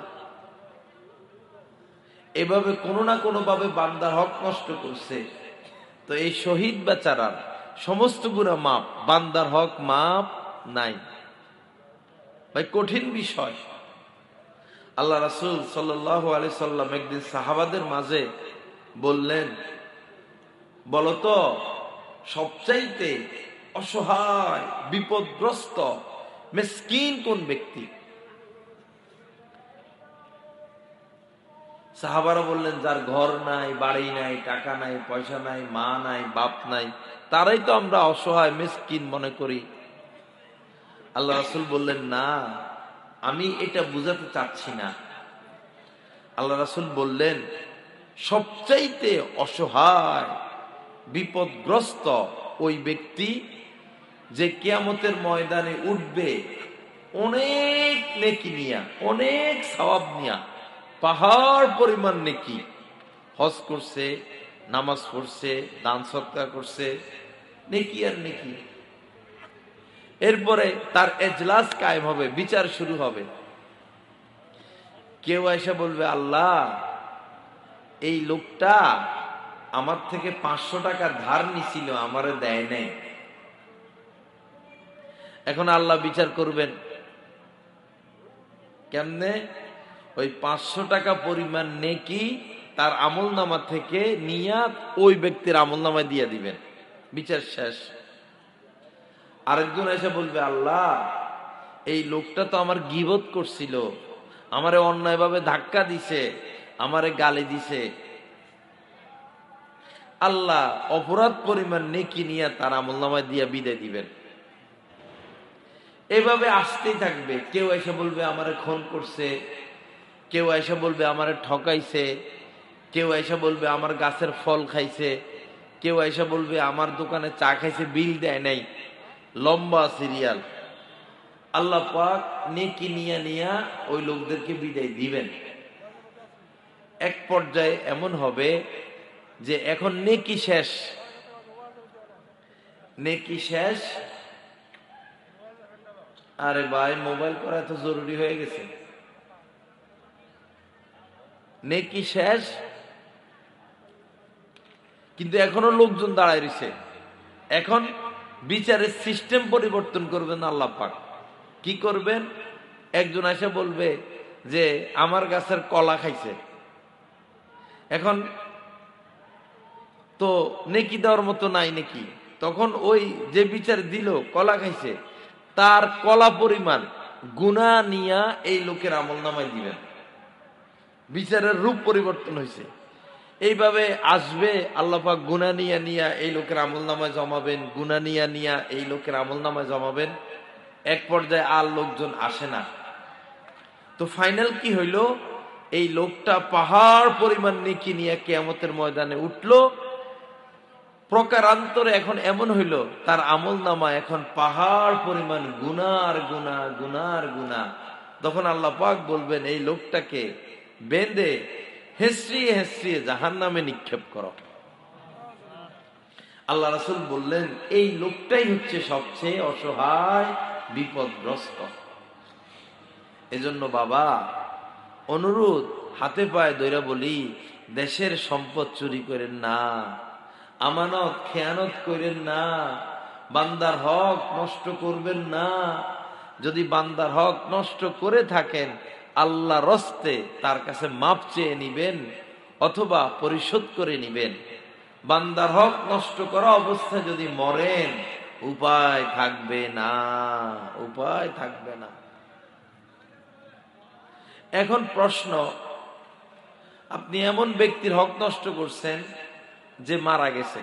এভাবে কোনো না কোনো ভাবে বান্দার হক নষ্ট করছে। তো এই শহীদ বেচারার সমস্ত গুনাহ মাপ, বান্দার হক মাপ নাই। ভাই, কঠিন বিষয়। আল্লাহ রাসূল সাল্লাল্লাহু আলাইহি সাল্লাম একদিন সাহাবাদের মাঝে বললেন, বলতো সবচাইতে অসহায়, বিপদগ্রস্ত, মিসকিন কোন ব্যক্তি? সাহাবারা বললেন, যার ঘর নাই, বাড়ি নাই, টাকা নাই, পয়সা নাই, মা নাই, বাপ নাই, তারাই তো আমরা অসহায় মিসকিন মনে করি। আল্লাহ রাসূল বললেন, না, আমি এটা বুঝাতে চাচ্ছি না। আল্লাহ রাসূল বললেন, সবচাইতে অসহায়, বিপদগ্রস্ত ওই ব্যক্তি যে কিয়ামতের ময়দানে উঠবে অনেক নেকি নিয়া, অনেক সওয়াব নিয়া, পাহাড় পরিমাণ নেকি, হজ করছে, নামাজ পড়ছে, দান সদকা করছে, নেকি আর নেকি। এরপরে তার এজলাস কায়েম হবে, বিচার শুরু হবে। কেউ এসে বলবে, আল্লাহ, এই লোকটা আমার থেকে 500 টাকা ধার নিছিল, আমারে দেয় নাই। এখন আল্লাহ বিচার করবেন কেমনে? ওই 500 টাকা পরিমাণ নেকি তার আমলনামা থেকে নিয়া ওই ব্যক্তির আমলনামায় দিয়ে দিবেন, বিচার শেষ। আরেকজন এসে বলবে, আল্লাহ, এই লোকটা তো আমার গীবত করছিল, আমারে অন্যায়ভাবে ধাক্কা দিছে, আমারে গালি দিছে। আল্লাহ অপরাধ পরিমাণ নেকি নিয়ে তার আমলনামায় দিয়ে বিদায় দিবেন। এইভাবে আসতেই থাকবে। কেউ এসে বলবে আমারে খুন করছে, কেউ এসে বলবে আমারে ঠকাইছে, কেউ এসে বলবে আমার গাছের ফল খাইছে, কেউ এসে বলবে আমার দোকানে চা খাইছে, বিল দেয় নাই। লম্বা সিরিয়াল। আল্লাহ পাক নেকি নিয়া নিয়া ওই লোকদেরকে বিদায় দিবেন। এক পর্যায়ে এমন হবে যে এখন নেকি শেষ, নেকি শেষ। আরে ভাই, মোবাইল করা এত জরুরি হয়ে গেছে। নেকি শেষ, কিন্তু এখনো লোকজন দাঁড়ায় রয়েছে। এখন বিচারের সিস্টেম পরিবর্তন করবেন আল্লাহ পাক। কি করবেন? একজন এসে বলবে যে আমার গাছের কলা খাইছে। এখন তো নেকি দেওয়ার মতো নাই নাকি? তখন ওই যে বিচার দিল কলা খাইছে, তার কলা পরিমাণ গুনাহ নিয়া এই লোকের আমলনামায় দিবেন। বিচারের রূপ পরিবর্তন হয়েছে। এইভাবে আসবে আল্লাহ পাক গুনাহ নিয়া নিয়া এই লোকের আমলনামায় জমাবেন, গুনাহ নিয়া নিয়া এই লোকের আমলনামায় জমাবেন। এক পর্যায়ে আর লোকজন আসে না। তো ফাইনাল কি হইল? এই লোকটা পাহাড় পরিমাণ নেকি নিয়ে কিয়ামতের ময়দানে উঠলো। প্রকারান্তরে এখন এমন হইল তার আমলনামা এখন পাহাড় পরিমাণ গুনার গুনাহ, গুনার গুনাহ। তখন আল্লাহ পাক বলবেন এই লোকটাকে বেঁধে হেসরিয়ে হেসরিয়ে জাহান্নামে নিক্ষেপ করো। আল্লাহ রাসূল বললেন এই লোকটাই হচ্ছে সবচেয়ে অসহায়, বিপদগ্রস্ত। এজন্য বাবা, অনুরোধ, হাতে পায়ে ধইরা বলি, দেশের সম্পদ চুরি করেন না, আমানত খেয়ানত করেন না, বান্দার হক নষ্ট করবেন না। যদি বান্দার হক নষ্ট করে থাকেন, আল্লাহর হস্তে তার কাছে মাপ চেয়ে নিবেন অথবা পরিশোধ করে নিবেন। বান্দার হক নষ্ট করা অবস্থায় যদি মরেন, উপায় থাকবে না, উপায় থাকবে না। এখন প্রশ্ন, আপনি এমন ব্যক্তির হক নষ্ট করছেন যে মারা গেছে।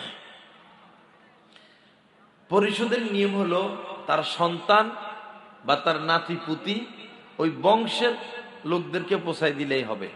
পরিশোধের নিয়ম হলো তার সন্তান বা তার নাতি পুতি ওই বংশের লোকদেরকে পোষায় দিলেই হবে।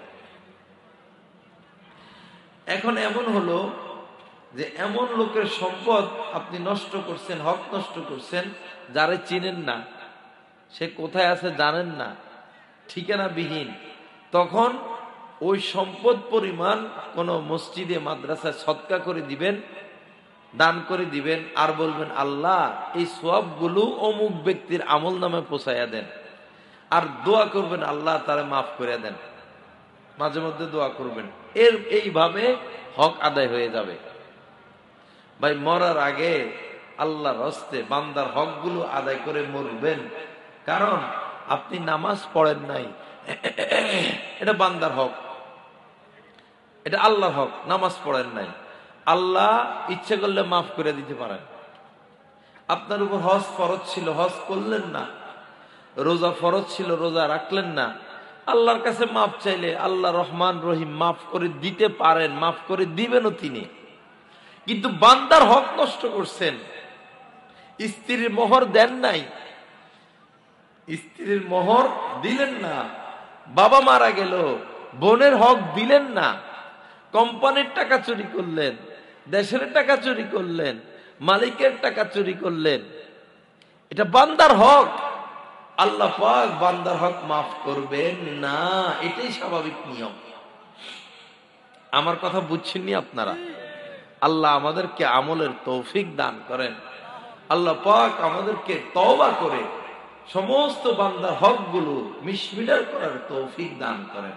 এখন এমন হলো যে এমন লোকের সম্পদ আপনি নষ্ট করছেন, হক নষ্ট করছেন, যারে চিনেন না, সে কোথায় আছে জানেন না, ঠিকানা বিহীন। তখন ওই সম্পদ পরিমাণ কোন মসজিদে মাদ্রাসায় সদকা করে দিবেন, দান করে দিবেন, আর বলবেন আল্লাহ এই সওয়াবগুলো অমুক ব্যক্তির আমল নামে পৌঁছাইয়া দেন, আর দোয়া করবেন আল্লাহ তারে মাফ করে দেন। মাঝে মধ্যে দোয়া করবেন। এইভাবে হক আদায় হয়ে যাবে। ভাই, মরার আগে আল্লাহর হস্তে বান্দার হকগুলো আদায় করে মরবেন। কারণ আপনি নামাজ পড়েন নাই, এটা বান্দার হক, এটা আল্লাহর হক। নামাজ পড়েন নাই, আল্লাহ ইচ্ছে করলে মাফ করে দিতে পারেন। আপনার উপর হজ ফরজ ছিল, হজ করলেন না। রোজা ফরজ ছিল, রোজা রাখলেন না। আল্লাহর কাছে মাফ চাইলে আল্লাহ রহমান রহিম মাফ করে দিতে পারেন, মাফ করে দিবেনও তিনি। কিন্তু বান্দার হক নষ্ট করছেন। স্ত্রীর মোহর দেন নাই, স্ত্রীর মোহর দিলেন না। বাবা মারা গেল, বোনের হক দিলেন না। কোম্পানির টাকা চুরি করলেন, দেশের টাকা চুরি করলেন, মালিকের টাকা চুরি করলেন। এটা বান্দার হক। আল্লাহ পাক বান্দার হক মাফ করবেন না, এটাই স্বাভাবিক নিয়ম। আমার কথা বুঝছেননি আপনারা? আল্লাহ আমাদেরকে আমলের তৌফিক দান করেন। আল্লাহ পাক আমাদেরকে তওবা করে সমস্ত বান্দার হকগুলো মিশমিটার করার তৌফিক দান করেন।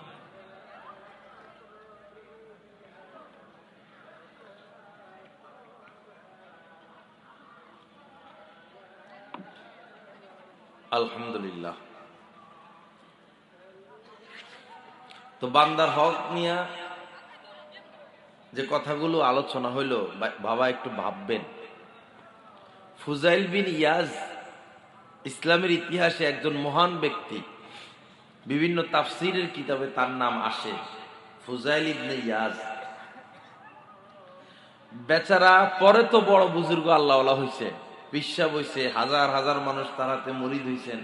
আলহামদুলিল্লাহ। তো বান্দার হক নিয়ে যে কথাগুলো আলোচনা হইলো, বাবা একটু ভাববেন। ফুজাইল বিন ইয়াজ ইসলামের ইতিহাসে একজন মহান ব্যক্তি, বিভিন্ন তাফসীরের কিতাবে তার নাম আসে, ফুজাইল ইবনে ইয়াজ। বেচারা পরে তো বড় বুজুর্গ আল্লাহওয়ালা হইছে, পিসাব হইছে, হাজার হাজার মানুষ তার হাতে মুরিদ হইছেন।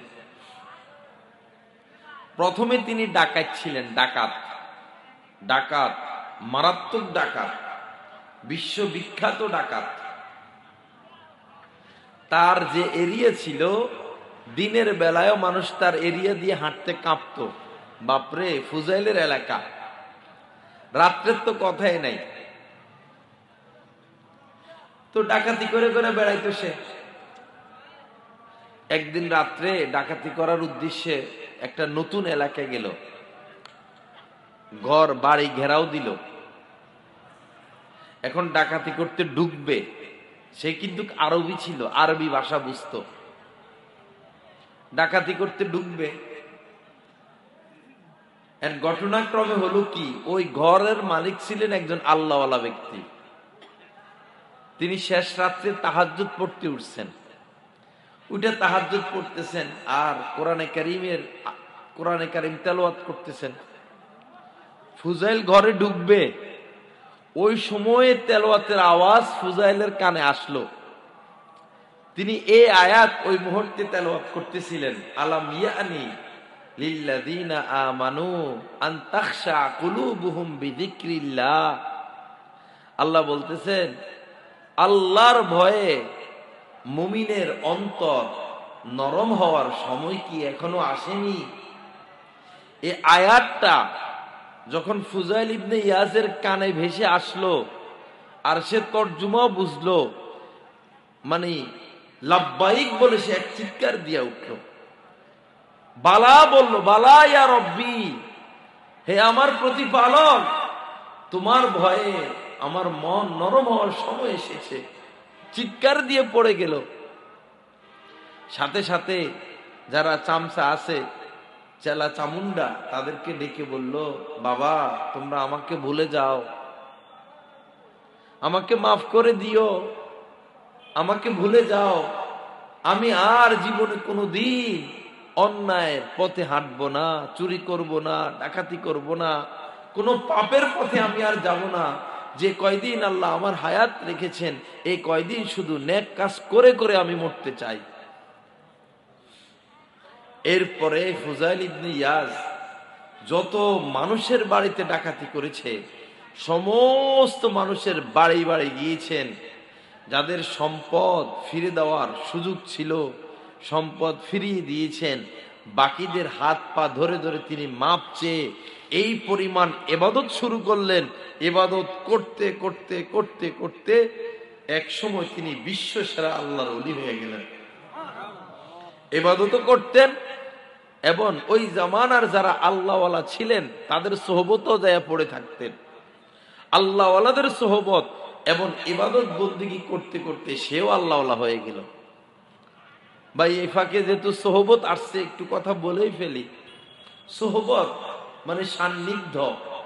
প্রথমে তিনি ডাকাত ছিলেন, ডাকাত, মারাত্মক ডাকাত, বিশ্ববিখ্যাত ডাকাত। তার যে এরিয়া ছিল, দিনের বেলায়ও মানুষ তার এরিয়া দিয়ে হাঁটতে কাঁপতো। বাপরে, ফুজাইলের এলাকা, রাত্রের তো কথাই নাই। তো ডাকাতি করে করে বেড়াইতো সে। একদিন রাত্রে ডাকাতি করার উদ্দেশ্যে একটা নতুন এলাকায় গেল, ঘর বাড়ি ঘেরাও দিল। এখন ডাকাতি করতে ঢুকবে, সে কিন্তু আরবি ছিল, আরবি ভাষা বুঝতো। ডাকাতি করতে ঢুকবে, ঘটনাক্রমে হলো কি, ওই ঘরের মালিক ছিলেন একজন আল্লাহওয়ালা ব্যক্তি। তিনি শেষ রাত্রে তাহাজ্জুদ পড়তে উঠছেন, উঠে তাহাজ্জুদ পড়তেছেন আর কোরআনে কারীম তেলাওয়াত করতেছেন। ফুজাইল ঘরে ঢুকবে, ওই সময়ে তেলাওয়াতের আওয়াজ ফুজাইলের কানে আসলো। তিনি এই আয়াত ওই মুহূর্তে তেলাওয়াত করতেছিলেন, আলাম ইয়ানি লিল্লাযীনা আমানু আন তাখশা কুলুবুহুম বিযিকরিল্লাহ। আল্লাহ বলতেছেন, আল্লাহর ভয়ে মুমিনের অন্তর নরম হওয়ার সময় কি এখনো আসেনি? এই আয়াতটা যখন ফুজাইল ইবনে ইয়াজের কানে ভেসে আসলো আর সে তরজমা বুঝলো, মানে লাব্বাইক বলে সে এক চিৎকার দিয়া উঠলো। বালা বলল, বালা ইয়া রব্বি, হে আমার প্রতিপালক, তোমার ভয়ে আমার মন নরম হওয়ার সময় এসেছে। চিৎকার দিয়ে পড়ে গেল। সাথে সাথে যারা চামচা আছে, চেলা চামুন্ডা, তাদেরকে ডেকে বলল, বাবা তোমরা আমাকে ভুলে যাও, আমাকে মাফ করে দিও, আমাকে ভুলে যাও। আমি আর জীবনে কোনোদিন অন্যায়ের পথে হাঁটবো না, চুরি করব না, ডাকাতি করব না, কোনো পাপের পথে আমি আর যাব না। যে কয়দিন আল্লাহ আমার হায়াত রেখেছেন, এই কয়দিন শুধু নেক কাজ করে করে আমি মরতে চাই। এরপরে ফুজাইল ইবনে ইয়াজ যত মানুষের বাড়িতে ডাকাতি করেছে, সমস্ত মানুষের বাড়ি বাড়ি গিয়েছেন। যাদের সম্পদ ফিরে দেওয়ার সুযোগ ছিল, সম্পদ ফিরিয়ে দিয়েছেন। বাকিদের হাত পা ধরে ধরে তিনি মাপ চেয়ে এই পরিমাণ ইবাদত শুরু করলেন। ইবাদত করতে করতে করতে করতে এক সময় তিনি বিশ্ব সেরা আল্লাহর ওলি হয়ে গেলেন। ইবাদত করতেন এবং ওই জামানার যারা আল্লাহওয়ালা ছিলেন তাদের সোহবতও যায় পড়ে থাকতেন। আল্লাহওয়ালাদের সোহবত এবং ইবাদত বন্দেগী করতে করতে সেও আল্লাহওয়ালা হয়ে গেল। ভাই, এই ফাঁকে যেহেতু সোহবত আসছে, একটু কথা বলেই ফেলি। সোহবত মানে সান্নিধ্য।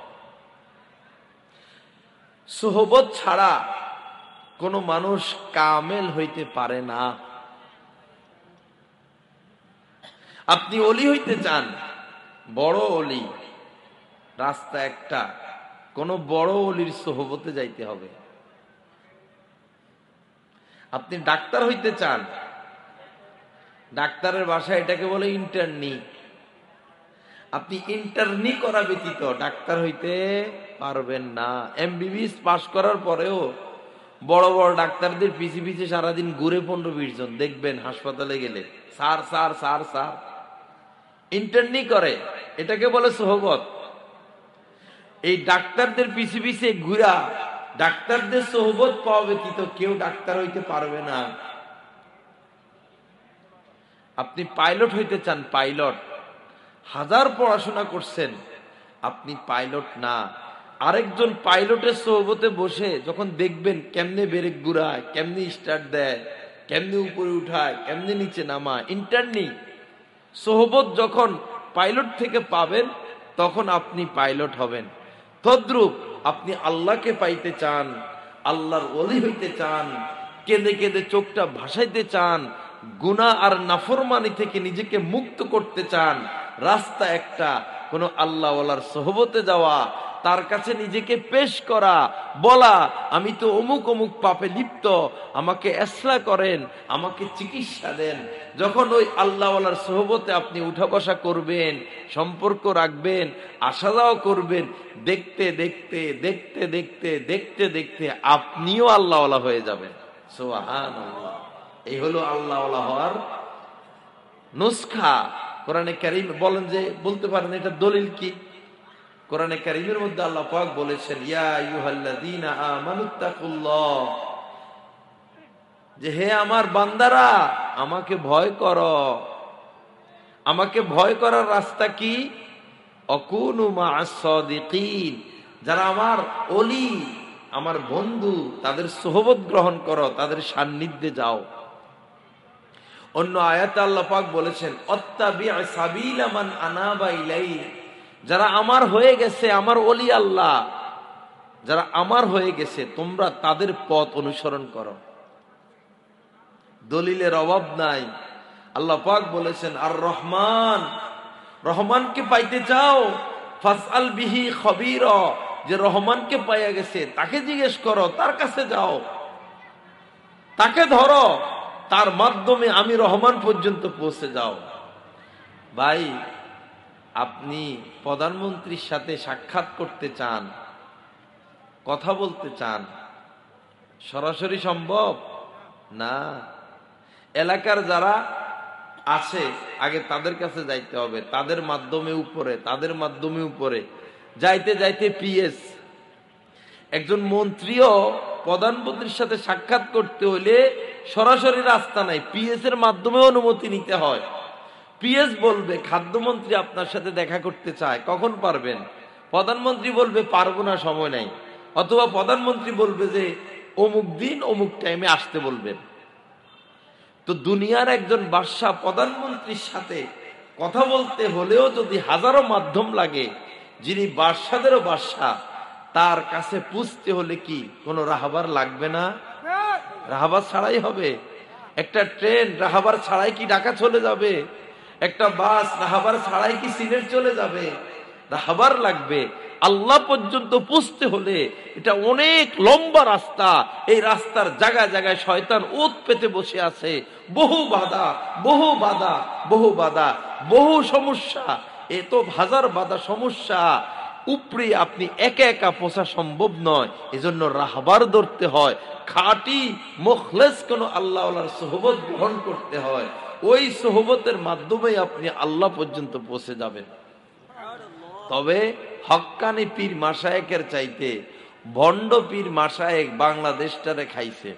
সোহবত ছাড়া কোনো মানুষ কামেল হইতে পারে না। আপনি অলি হইতে চান, বড় অলি, রাস্তা একটা, কোন বড় অলির সোহবতে যাইতে হবে। আপনি ডাক্তার হইতে চান, ডাক্তারের ভাষায় এটাকে বলে ইন্টার্নি। আপনি ইন্টার্নি করা ব্যতীত ডাক্তার হইতে পারবেন না। এমবিবিএস পাশ করার পরেও বড় বড় ডাক্তারদের পিছে পিছে সারাদিন ঘুরে 15-20 জন দেখবেন হাসপাতালে গেলে, sir sir sir sir, internee করে। এটাকে বলে সোহবত। এই ডাক্তারদের পিছে পিছে ঘুরা ডাক্তারদের সোহবত পাওয়া ব্যতীত কেউ ডাক্তার হইতে পারবে না। আপনি পাইলট হইতে চান, পাইলট, হাজার পড়াশোনা করছেন, আপনি পাইলট না। আরেকজন পাইলটের সোহবতে বসে যখন দেখবেন কেমনে ব্রেক ঘুরায়, কেমনে স্টার্ট দেয়, কেমনে উপরে উঠায়, কেমনে নিচে নামায়, ইন্টার্নি সোহবত যখন পাইলট থেকে পাবেন তখন আপনি পাইলট হবেন। তদ্রূপ আপনি আল্লাহকে পাইতে চান, আল্লাহর ওলি হইতে চান, কেঁদে কেঁদে চোখটা ভাসাইতে চান, গুনাহ আর নাফরমানি থেকে নিজেকে মুক্ত করতে চান, রাস্তা একটা, কোন আল্লাহওয়ালার সোহবতে যাওয়া, তার কাছে নিজেকে পেশ করা, বলা আমি তো অমুক অমুক পাপে লিপ্ত, আমাকে ইসলাহ করেন, আমাকে চিকিৎসা দেন। যখন ওই আল্লাহওয়ালার সোহবতে আপনি উঠা বসা করবেন, সম্পর্ক রাখবেন, আসা যাওয়া করবেন, দেখতে দেখতে দেখতে দেখতে দেখতে দেখতে আপনিও আল্লাহওয়ালা হয়ে যাবেন। সুবহানাল্লাহ। এই হলো আল্লাহওয়ালা হওয়ার নুসখা। কোরআনে কারীম বলেন যে, বলতে পারেন এটা দলিল কি? কোরআনে কারীমের মধ্যে আল্লাহ পাক বলেছেন, ইয়া আইয়ুহাল্লাযীনা আমানুত্তাকুল্লাহ, যে হে আমার বান্দারা আমাকে ভয় করো। আমাকে ভয় করার রাস্তা কি? অকুনু মা'আস সাদিকিন, যারা আমার ওলি, আমার বন্ধু, তাদের সোহবত গ্রহণ করো, তাদের সান্নিধ্যে যাও। অন্য আয়াতে আল্লাহ পাক বলেছেন, অত্তাবি' সাবিলা মান আনাবা ইলাই, যারা আমার হয়ে গেছে, আমার ওলি আল্লাহ যারা আমার হয়ে গেছে, তোমরা তাদের পথ অনুসরণ করো। দলিলের অভাব নাই। আল্লাহ পাক বলেছেন, আর রহমান, রহমানকে পাইতে চাও, ফাসআল বিহি খবীরা, যে রহমানকে পাইয়া গেছে তাকে জিজ্ঞেস করো, তার কাছে যাও, তাকে ধরো, তার মাধ্যমে আমি রহমান পর্যন্ত পৌঁছে যাও। ভাই, আপনি প্রধানমন্ত্রীর সাথে সাক্ষাৎ করতে চান, কথা বলতে চান, সরাসরি সম্ভব না। এলাকার যারা আছে আগে তাদের কাছে যাইতে হবে, তাদের মাধ্যমে উপরে, তাদের মাধ্যমে উপরে যাইতে যাইতে পিএস। একজন মন্ত্রীও প্রধানমন্ত্রীর সাথে সাক্ষাৎ করতে হলে সরাসরি রাস্তা নাই, পিএস এর মাধ্যমে অনুমতি নিতে হয়। পিএস বলবে খাদ্যমন্ত্রী আপনার সাথে দেখা করতে চায়, কখন পারবেন? প্রধানমন্ত্রী বলবে পারবো না, সময় নাই। অথবা প্রধানমন্ত্রী বলবে যে অমুক দিন অমুক টাইমে আসতে বলবেন। তো দুনিয়ার একজন বাদশা প্রধানমন্ত্রীর সাথে কথা বলতে হলেও যদি হাজারো মাধ্যম লাগে, যিনি বাদশাদেরও বাদশা, তার কাছে পুছতে হলে কি কোনো রাহাবার লাগবে না? রাহাবার ছাড়াই হবে। একটা ট্রেন রাহাবার ছাড়াই কি ঢাকা চলে যাবে? একটা বাস রাহাবার ছাড়াই কি সিলেট চলে যাবে? রাহাবার লাগবে। আল্লাহ পর্যন্ত পৌঁছতে হলে এটা অনেক লম্বা রাস্তা। এই রাস্তার জায়গায় জায়গায় শয়তান ওত পেতে বসে আছে। বহু বাধা, বহু বাধা, বহু বাধা, বহু সমস্যা। এত হাজার বাধা সমস্যা উপরে আপনি একা একা পৌঁছা সম্ভব নয়। এজন্য রাহবার ধরতে হয়, খাঁটি মুখলেস কোন আল্লাহওয়ালার সোহবত গ্রহণ করতে হয়। ওই সোহবতের মাধ্যমে আপনি আল্লাহ পর্যন্ত পৌঁছে যাবেন। তবে হক্কানি পীর মাশায়েকের চাইতে ভণ্ড পীর মাশায়েক বাংলাদেশটারে খাইছে।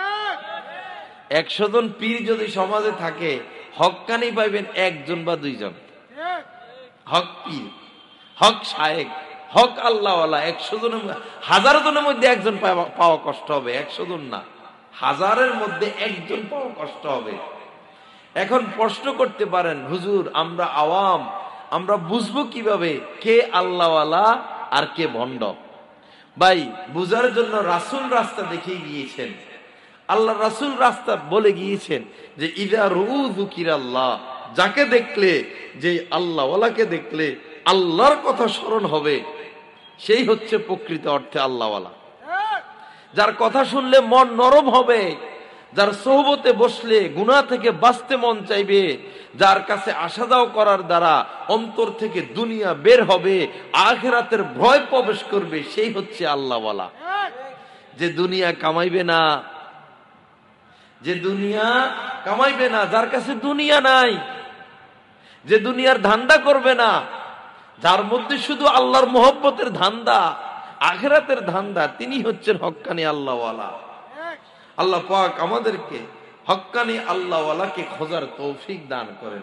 100 জন পীর যদি সমাজে থাকে, হক্কানি পাইবেন 1 জন বা 2 জন। হক পীর, হক শায়েক, হক আল্লাহওয়ালা 100 জনের, 1000 জনের মধ্যে 1 জন পাওয়া কষ্ট হবে। 100 জন না, 1000-এর মধ্যে 1 জন পাওয়া কষ্ট হবে। এখন প্রশ্ন করতে পারেন, হুজুর আমরা আওয়াম, আমরা বুঝবো কিভাবে কে আল্লাহওয়ালা আর কে ভণ্ড? ভাই, বুঝার জন্য রাসূল রাস্তা দেখিয়ে গিয়েছেন। আল্লাহ রাসূল রাস্তা বলে গিয়েছেন যে ইযা রুউ যুকিরাল্লাহ, যাকে দেখলে, যে আল্লাহওয়ালাকে দেখলে আল্লাহর কথা স্মরণ হবে, সেই হচ্ছে প্রকৃত অর্থে আল্লাহওয়ালা। যার কথা শুনলে মন নরম হবে, যার সোহবতে বসলে গুনাহ থেকে বাঁচতে মন চাইবে, যার কাছে আসা যাওয়া করার দ্বারা অন্তর থেকে দুনিয়া বের হবে, আখিরাতের ভয় প্রবেশ করবে, সেই হচ্ছে আল্লাহওয়ালা। যে দুনিয়া কামাইবে না, যে দুনিয়া কামাইবে না, যার কাছে দুনিয়া নাই, যে দুনিয়ার ধান্দা করবে না, যার মধ্যে শুধু আল্লাহর মহব্বতের ধান্দা, আখিরাতের ধান্দা, তিনি হচ্ছেন হক্কানি আল্লাহওয়ালা। আল্লাহ পাক আমাদেরকে হক্কানি আল্লাহওয়ালাকে খোঁজার তৌফিক দান করেন।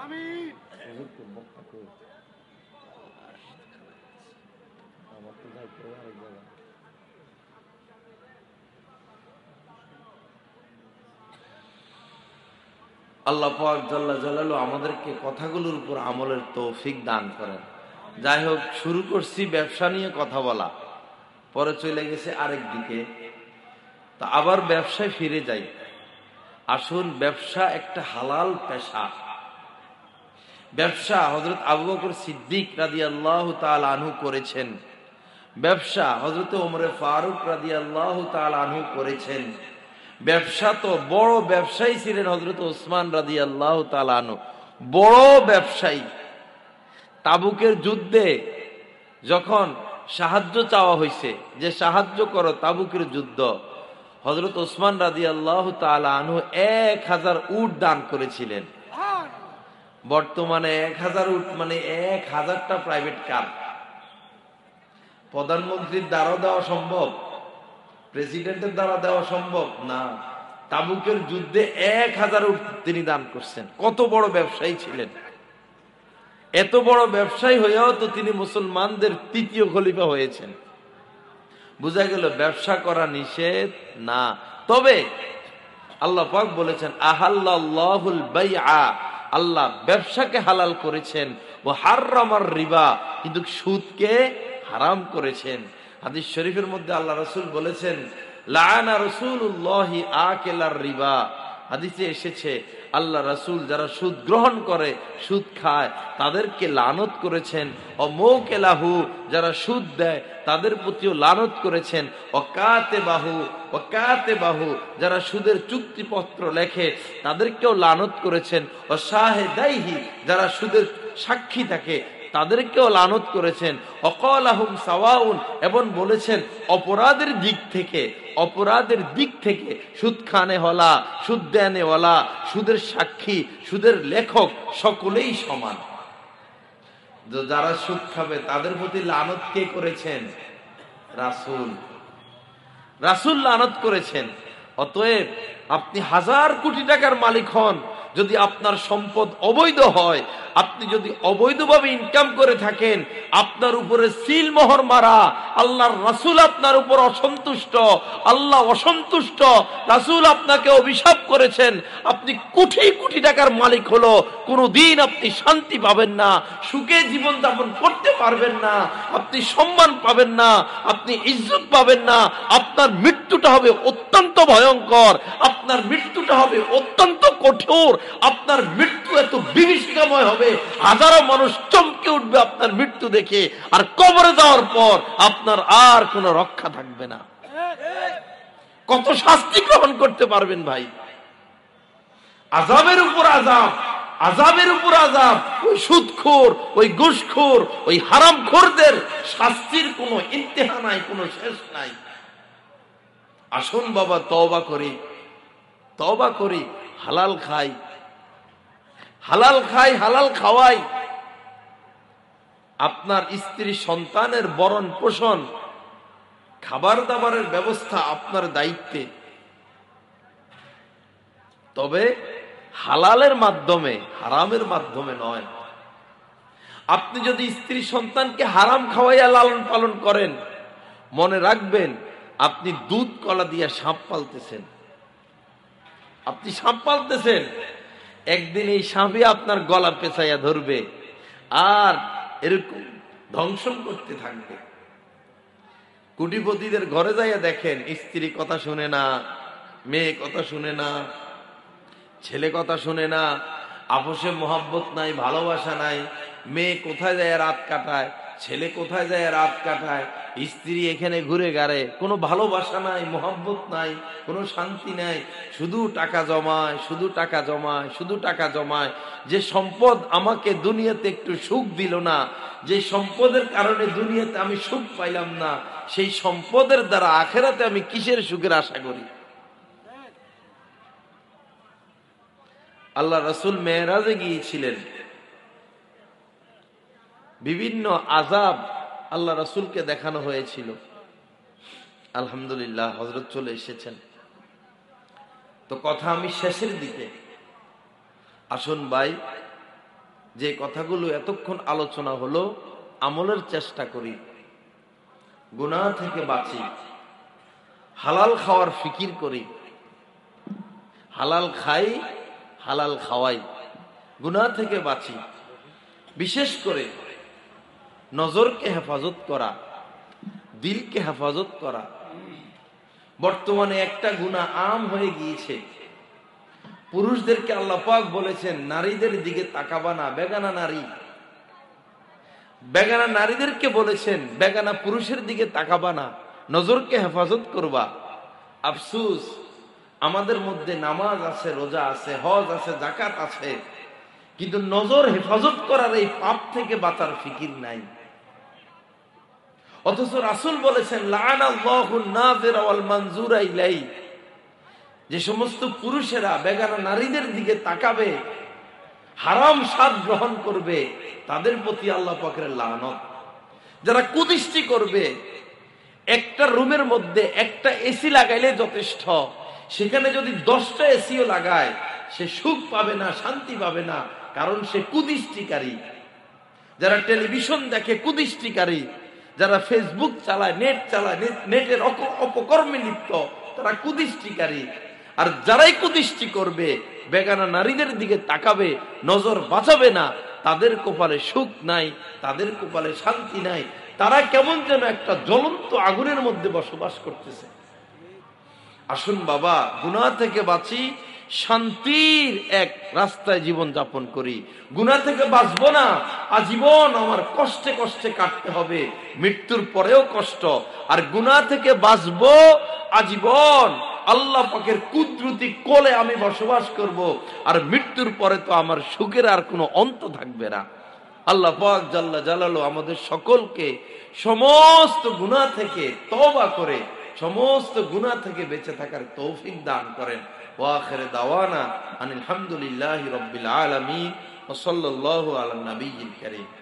আল্লাহ পাক জাল্লা জালালু আমাদেরকে কথাগুলোর উপর আমলের তৌফিক দান করেন। যাই হোক, শুরু করছি ব্যবসা নিয়ে কথা বলা, পরে চলে গেছে আরেক দিকে। তা আবার ব্যবসায় ফিরে যাই। আসুন, ব্যবসা একটা হালাল পেশা। ব্যবসা হযরত আবু বকর সিদ্দিক রাদিয়াল্লাহু তাআলা আনহু করেছেন। ব্যবসা হযরত ওমর ফারুক রাদিয়াল্লাহু তাআলা আনহু করেছেন। ব্যবসা তো বড় ব্যবসায়ী ছিলেন হযরত ওসমান রাদিয়াল্লাহু তাআলা আনহু, বড় ব্যবসায়ী। তাবুকের যুদ্ধে যখন সাহায্য চাওয়া হয়েছে, যে সাহায্য করো তাবুকের যুদ্ধ, হযরত ওসমান রাদিয়াল্লাহু তাআলা আনহু 1000 উট দান করেছিলেন। বর্তমানে 1000 উট মানে 1000টা প্রাইভেট কার। প্রধানমন্ত্রীর দ্বারা দেওয়া সম্ভব? প্রেসিডেন্টের দ্বারা দেওয়া সম্ভব না। তাবুকের যুদ্ধে 1000 উট তিনি দান করছেন। কত বড় ব্যবসায়ী ছিলেন! এত বড় ব্যবসায়ী হয়েও তো তিনি মুসলমানদের তৃতীয় খলিফা হয়েছেন। বোঝা গেল ব্যবসা করা নিষেধ না। তবে আল্লাহ পাক বলেছেন আহাল্লাল্লাহুল বাইআ, আল্লাহ ব্যবসাকে হালাল করেছেন, ও হাররামার রিবা, কিন্তু সুদকে হারাম করেছেন। হাদিস শরীফের মধ্যে আল্লাহ রাসূল বলেছেন লাআনা রাসূলুল্লাহি আকিলার রিবা। হাদিসে এসেছে আল্লাহ রাসূল যারা সুদ গ্রহণ করে, সুদ খায়, তাদেরকে লানত করেছেন। ও মৌকেলাহু, যারা সুদ দেয় তাদের প্রতিও লানত করেছেন। ওয়াকাতেবাহু, যারা সুদের চুক্তিপত্র লেখে তাদেরকেও লানত করেছেন। ও শাহেদাইহি, যারা সুদের সাক্ষী থাকে তাদেরকেও লানত করেছেন। অকালাহুম সাওয়াউন, এবং বলেছেন অপরাধের দিক থেকে সুদ খানেওয়ালা, সুদ দেনেওয়ালা, সুদের সাক্ষী, সুদের লেখক সকলেই সমান। যারা সুদ খাবে তাদের প্রতি লানত কে করেছেন? রাসূল লানত করেছেন। অতএব আপনি 1000 কোটি টাকার মালিক হন, যদি আপনার সম্পদ অবৈধ হয়, আপনি যদি অবৈধভাবে ইনকাম করে থাকেন, আপনার উপরে সিল মোহর মারা, আল্লাহর রাসূল আপনার উপর অসন্তুষ্ট, আল্লাহ অসন্তুষ্ট, রাসূল আপনাকে অভিশাপ করেছেন, আপনি কোটি কোটি টাকার মালিক হলো কোনোদিন আপনি শান্তি পাবেন না, সুখে জীবন যাপন করতে পারবেন না, আপনি সম্মান পাবেন না, আপনি ইজ্জত পাবেন না। আপনার মৃত্যুটা হবে অত্যন্ত ভয়ঙ্কর, আপনার মৃত্যুটা হবে অত্যন্ত কঠোর, আপনার মৃত্যু এত বিভীষিকাময় হবে, হাজারো মানুষ চমকে উঠবে আপনার মৃত্যু দেখে, আর কবরে যাওয়ার পর আপনার আর কোনো রক্ষা থাকবে না। কত শাস্তি গ্রহণ করতে পারবেন ভাই? আযাবের উপর আযাব, আযাবের উপর আযাব। ওই সুদখোর, ওই ঘুষখোর, ওই হারামখোরদের শাস্তির কোনো ইন্তেহা নাই, কোনো শেষ নাই। আসুন বাবা তওবা করি, তওবা করি, হালাল খাই, হালাল খাই, হালাল খাওয়াই। আপনার স্ত্রী সন্তানের বরণ পোষণ, খাবার দাবারের ব্যবস্থা আপনার দায়িত্বে। তবে হালালের মাধ্যমে, হারামের মাধ্যমে নয়। আপনি যদি স্ত্রী সন্তানকে হারাম খাওয়াইয়া লালন পালন করেন, মনে রাখবেন আপনি দুধ কলা দিয়ে সাপ পালতেছেন। আপনি সাপ পালতেছেন, একদিন এই সাপে আপনার গলা পেঁচাইয়া ধরবে আর এরকম ধ্বংসন করতে থাকবে। কোটিপতিদের ঘরে যাইয়া দেখেন, স্ত্রী কথা শুনে না, মেয়ে কথা শুনে না, ছেলে কথা শুনে না, আপোষে মহব্বত নাই, ভালোবাসা নাই। মেয়ে কোথায় যায় রাত কাটায়, ছেলে কোথায় যায় রাত কাটায়, স্ত্রী এখানে ঘুরে গাড়ে, কোনো ভালোবাসা নাই, মহব্বত নাই, কোনো শান্তি নাই, শুধু টাকা জমায়, শুধু টাকা জমায়, শুধু টাকা জমায়। যে সম্পদ আমাকে দুনিয়াতে একটু সুখ দিল না, যে সম্পদের কারণে দুনিয়াতে আমি সুখ পাইলাম না, সেই সম্পদের দ্বারা আখেরাতে আমি কিসের সুখের আশা করি? আল্লাহ রাসূল মেরাজে গিয়েছিলেন, বিভিন্ন আযাব আল্লাহ রাসূলকে দেখানো হয়েছিল। আলহামদুলিল্লাহ হযরত চলে এসেছেন। তো কথা আমি শেষের দিকে। আসুন ভাই, যে কথাগুলো এতক্ষণ আলোচনা হলো, আমলের চেষ্টা করি, গুনাহ থেকে বাঁচি, হালাল খাওয়ার ফিকির করি, হালাল খাই, হালাল খাওয়াই, গুনাহ থেকে বাঁচি। বিশেষ করে নজরকে হেফাজত করা, দিলকে হেফাজত করা। বর্তমানে একটা গুনাহ আম হয়ে গিয়েছে। পুরুষদেরকে আল্লাহ পাক বলেছেন নারীদের দিকে তাকাবা না, বেগানা নারী। বেগানা নারীদেরকে বলেছেন বেগানা পুরুষের দিকে তাকাবা না, নজরকে হেফাজত করবা। আফসুস, আমাদের মধ্যে নামাজ আছে, রোজা আছে, হজ আছে, যাকাত আছে, কিন্তু নজর হেফাজত করার এই পাপ থেকে বাঁচার ফিকির নাই। অথচ রাসূল বলেছেন লাআনাল্লাহু নাযিরা ওয়াল মানজুরা ইলাই, যে সমস্ত পুরুষেরা বেগানা নারীদের দিকে তাকাবে, হারাম স্বাদ গ্রহণ করবে, তাদের প্রতি আল্লাহ পাকের লানত। যারা কুদৃষ্টি করবে, একটা রুমের মধ্যে একটা এসি লাগাইলে যথেষ্ট, সেখানে যদি 10টা এসিও লাগায় সে সুখ পাবে না, শান্তি পাবে না, কারণ সে কুদৃষ্টিকারী। যারা টেলিভিশন দেখে কুদৃষ্টিকারী, যারা ফেসবুক চালায়, নেট চালায়, নেটের অপকর্মে লিপ্ত, তারা কুদৃষ্টিকারী। আর যারাই কুদৃষ্টি করবে, বেগানা নারীদের দিকে তাকাবে, নজর বাঁচাবে না, তাদের কপালে সুখ নাই, তাদের কপালে শান্তি নাই, তারা কেমন যেন একটা জ্বলন্ত আগুনের মধ্যে বসবাস করতেছে। আসুন বাবা, গুনাহ থেকে বাঁচি, শান্তির এক রাস্তায় জীবন যাপন করি। গুনাহ থেকে বাঁচবো না, আজীবন আমার কষ্টে কষ্টে কাটতে হবে, মৃত্যুর পরেও কষ্ট। আর গুনাহ থেকে বাঁচবো আজীবন, আল্লাহ পাকের কুদরতি কোলে আমি বসবাস করব, আর মৃত্যুর পরে তো আমার সুখের আর কোনো অন্ত থাকবে না। আল্লাহ পাক জাল্লা জালালু আমাদের সকলকে সমস্ত গুনাহ থেকে তওবা করে সমস্ত গুনাহ থেকে বেঁচে থাকার তৌফিক দান করেন। ওয়া আখির দাওয়ানা আনিল হামদুলিল্লাহি রাব্বিল আলামিন ওয়া সাল্লাল্লাহু আলা নবিয়্যিল কারীম।